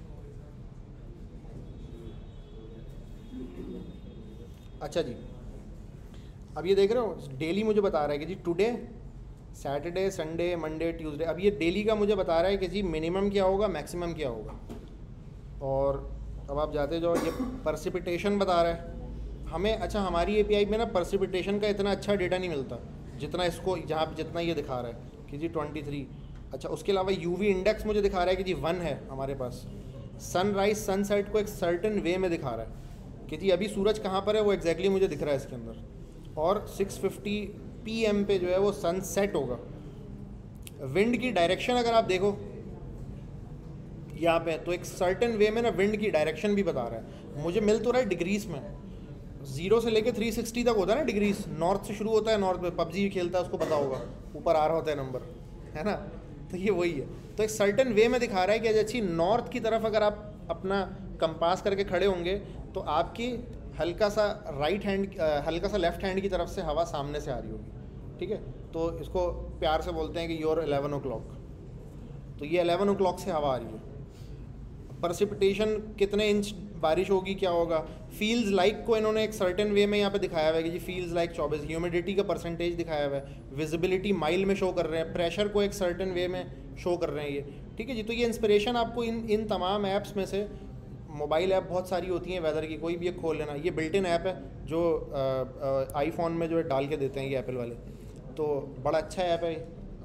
अच्छा जी, अब ये देख रहे हो डेली मुझे बता रहा है कि जी today, Saturday, Sunday, Monday, Tuesday. अब ये डेली का मुझे बता रहा है कि जी मिनिमम क्या होगा, मैक्सिमम क्या होगा। और अब आप जाते जाओ, ये परसिपिटेशन बता रहा है हमें। अच्छा, हमारी एपीआई में ना परसिपिटेशन का इतना अच्छा डेटा नहीं मिलता जितना इसको जहाँ पे जितना ये दिखा रहा है कि जी ट्वेंटी थ्री। अच्छा, उसके अलावा यूवी इंडेक्स मुझे दिखा रहा है कि जी वन है हमारे पास। सनराइज सनसेट को एक सर्टन वे में दिखा रहा है कि जी अभी सूरज कहाँ पर है, वो एग्जैक्टली मुझे दिख रहा है इसके अंदर। और सिक्स फिफ्टी पी एम पे जो है वो सनसेट होगा। विंड की डायरेक्शन अगर आप देखो यहाँ पे, तो एक सर्टन वे में ना विंड की डायरेक्शन भी बता रहा है। मुझे मिल तो रहा है डिग्रीज में, जीरो से लेके थ्री सिक्सटी तक होता है ना डिग्रीज। नॉर्थ से शुरू होता है, नॉर्थ में पबजी खेलता है उसको पता होगा, ऊपर आ रहा होता है नंबर, है ना। तो ये वही है। तो एक सर्टन वे में दिखा रहा है कि अच्छी नॉर्थ की तरफ अगर आप अपना कंपास करके खड़े होंगे तो आपकी हल्का सा राइट हैंड, हल्का सा लेफ्ट हैंड की तरफ से हवा सामने से आ रही होगी, ठीक है। तो इसको प्यार से बोलते हैं कि योर एलेवन ओ क्लॉक। तो ये एलेवन ओ क्लॉक से हवा आ रही है। परसिपिटेशन कितने इंच बारिश होगी, क्या होगा। फील्स लाइक को इन्होंने एक सर्टेन वे में यहाँ पे दिखाया हुआ है कि जी फील्स लाइक चौबीस। ह्यूमिडिटी का परसेंटेज दिखाया हुआ है। विजिबिलिटी माइल में शो कर रहे हैं। प्रेशर को एक सर्टेन वे में शो कर रहे हैं ये, ठीक है जी। तो ये इंस्पिरेशन आपको इन इन तमाम ऐप्स में से, मोबाइल ऐप बहुत सारी होती हैं वेदर की, कोई भी एक खोल लेना। ये बिल्ट इन ऐप है जो आईफोन में जो है डाल के देते हैं ये एप्पल वाले। तो बड़ा अच्छा ऐप है,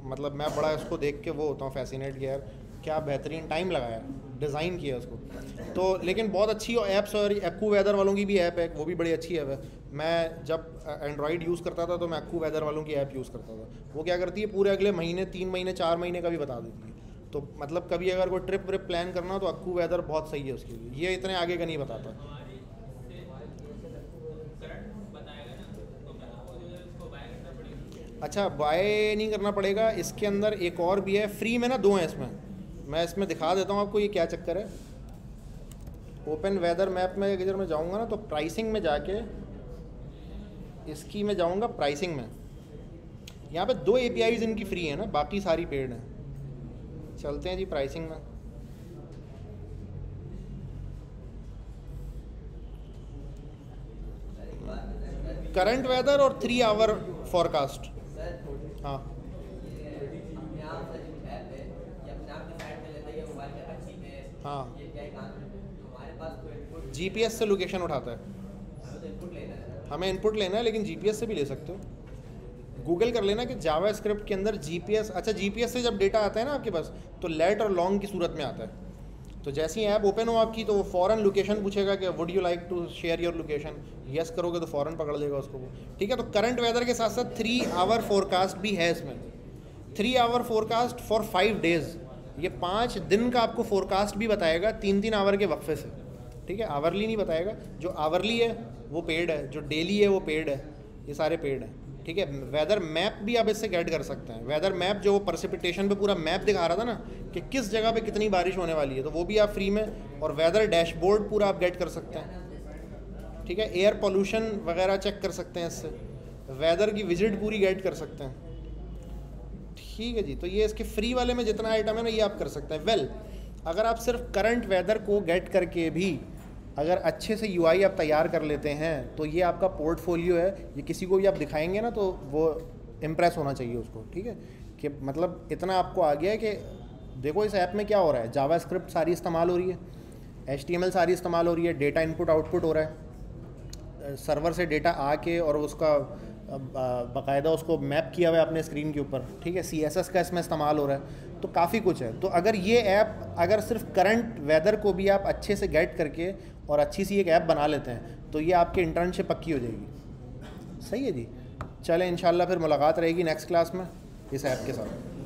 मतलब मैं बड़ा इसको देख के वो होता हूँ फैसिनेट कि यार क्या बेहतरीन टाइम लगाया, डिज़ाइन किया उसको। तो लेकिन बहुत अच्छी ऐप्स, और एक्कू वेदर वालों की भी ऐप है, वो भी बड़ी अच्छी ऐप है। मैं जब एंड्रॉयड यूज़ करता था तो मैं एक्कू वेदर वालों की ऐप यूज़ करता था। वो क्या करती है, पूरे अगले महीने, तीन महीने, चार महीने का भी बता देती है। तो मतलब कभी अगर कोई ट्रिप व्रिप प्लान करना हो तो एक्कू वेदर बहुत सही है उसके लिए। ये इतने आगे का नहीं बताता। हमारे से करंट बताएगा ना, तो मतलब वो जो है उसको बाय करना पड़ेगा। अच्छा, बाय नहीं करना पड़ेगा। इसके अंदर एक और भी है, फ्री में ना दो हैं इसमें। मैं इसमें दिखा देता हूँ आपको ये क्या चक्कर है। ओपन वेदर मैप में अगर मैं जाऊँगा ना तो प्राइसिंग में जाके इसकी मैं जाऊँगा प्राइसिंग में। यहाँ पे दो एपीआईज इनकी फ्री है ना, बाकी सारी पेड हैं। चलते हैं जी प्राइसिंग में। करंट वेदर और थ्री आवर फॉरकास्ट। हाँ हाँ, जीपीएस से लोकेशन उठाता है। हमें इनपुट लेना है, लेकिन जीपीएस से भी ले सकते हो। गूगल कर लेना कि जावा स्क्रिप्ट के अंदर जीपीएस, अच्छा जीपीएस से जब डेटा आता है ना आपके पास तो लेट और लॉन्ग की सूरत में आता है। तो जैसी ऐप ओपन हो आपकी तो वो फ़ौरन लोकेशन पूछेगा कि would you like to share your location. Yes करोगे तो फ़ौरन पकड़ लेगा उसको वो, ठीक है। तो करंट वेदर के साथ साथ थ्री आवर फोरकास्ट भी है इसमें। Three hour forecast for five days, ये पाँच दिन का आपको फोरकास्ट भी बताएगा तीन तीन आवर के वक्फे से, ठीक है। आवरली नहीं बताएगा। जो आवरली है वो पेड है, जो डेली है वो पेड है, ये सारे पेड हैं, ठीक है। वेदर मैप भी आप इससे गेट कर सकते हैं। वेदर मैप जो प्रेसिपिटेशन पे पूरा मैप दिखा रहा था ना कि किस जगह पे कितनी बारिश होने वाली है, तो वो भी आप फ्री में। और वेदर डैशबोर्ड पूरा आप गेट कर सकते हैं, ठीक है। एयर पोल्यूशन वगैरह चेक कर सकते हैं इससे। वेदर की विजिट पूरी गेट कर सकते हैं, ठीक है जी। तो ये इसके फ्री वाले में जितना आइटम है ना ये आप कर सकते हैं। वेल well, अगर आप सिर्फ करंट वेदर को गेट करके भी अगर अच्छे से यूआई आप तैयार कर लेते हैं तो ये आपका पोर्टफोलियो है। ये किसी को भी आप दिखाएंगे ना तो वो इम्प्रेस होना चाहिए उसको, ठीक है। कि मतलब इतना आपको आ गया है कि देखो इस ऐप में क्या हो रहा है, जावा स्क्रिप्ट सारी इस्तेमाल हो रही है, एचटीएमएल सारी इस्तेमाल हो रही है, डेटा इनपुट आउटपुट हो रहा है, सर्वर से डेटा आके और उसका बाकायदा उसको मैप किया हुआ है अपने स्क्रीन के ऊपर, ठीक है। सीएसएस का इसमें इस्तेमाल हो रहा है, तो काफ़ी कुछ है। तो अगर ये ऐप अगर सिर्फ करंट वेदर को भी आप अच्छे से गेट करके और अच्छी सी एक ऐप बना लेते हैं तो ये आपकी इंटर्नशिप पक्की हो जाएगी। सही है जी। चलें इंशाल्लाह फिर मुलाकात रहेगी नेक्स्ट क्लास में इस ऐप के साथ।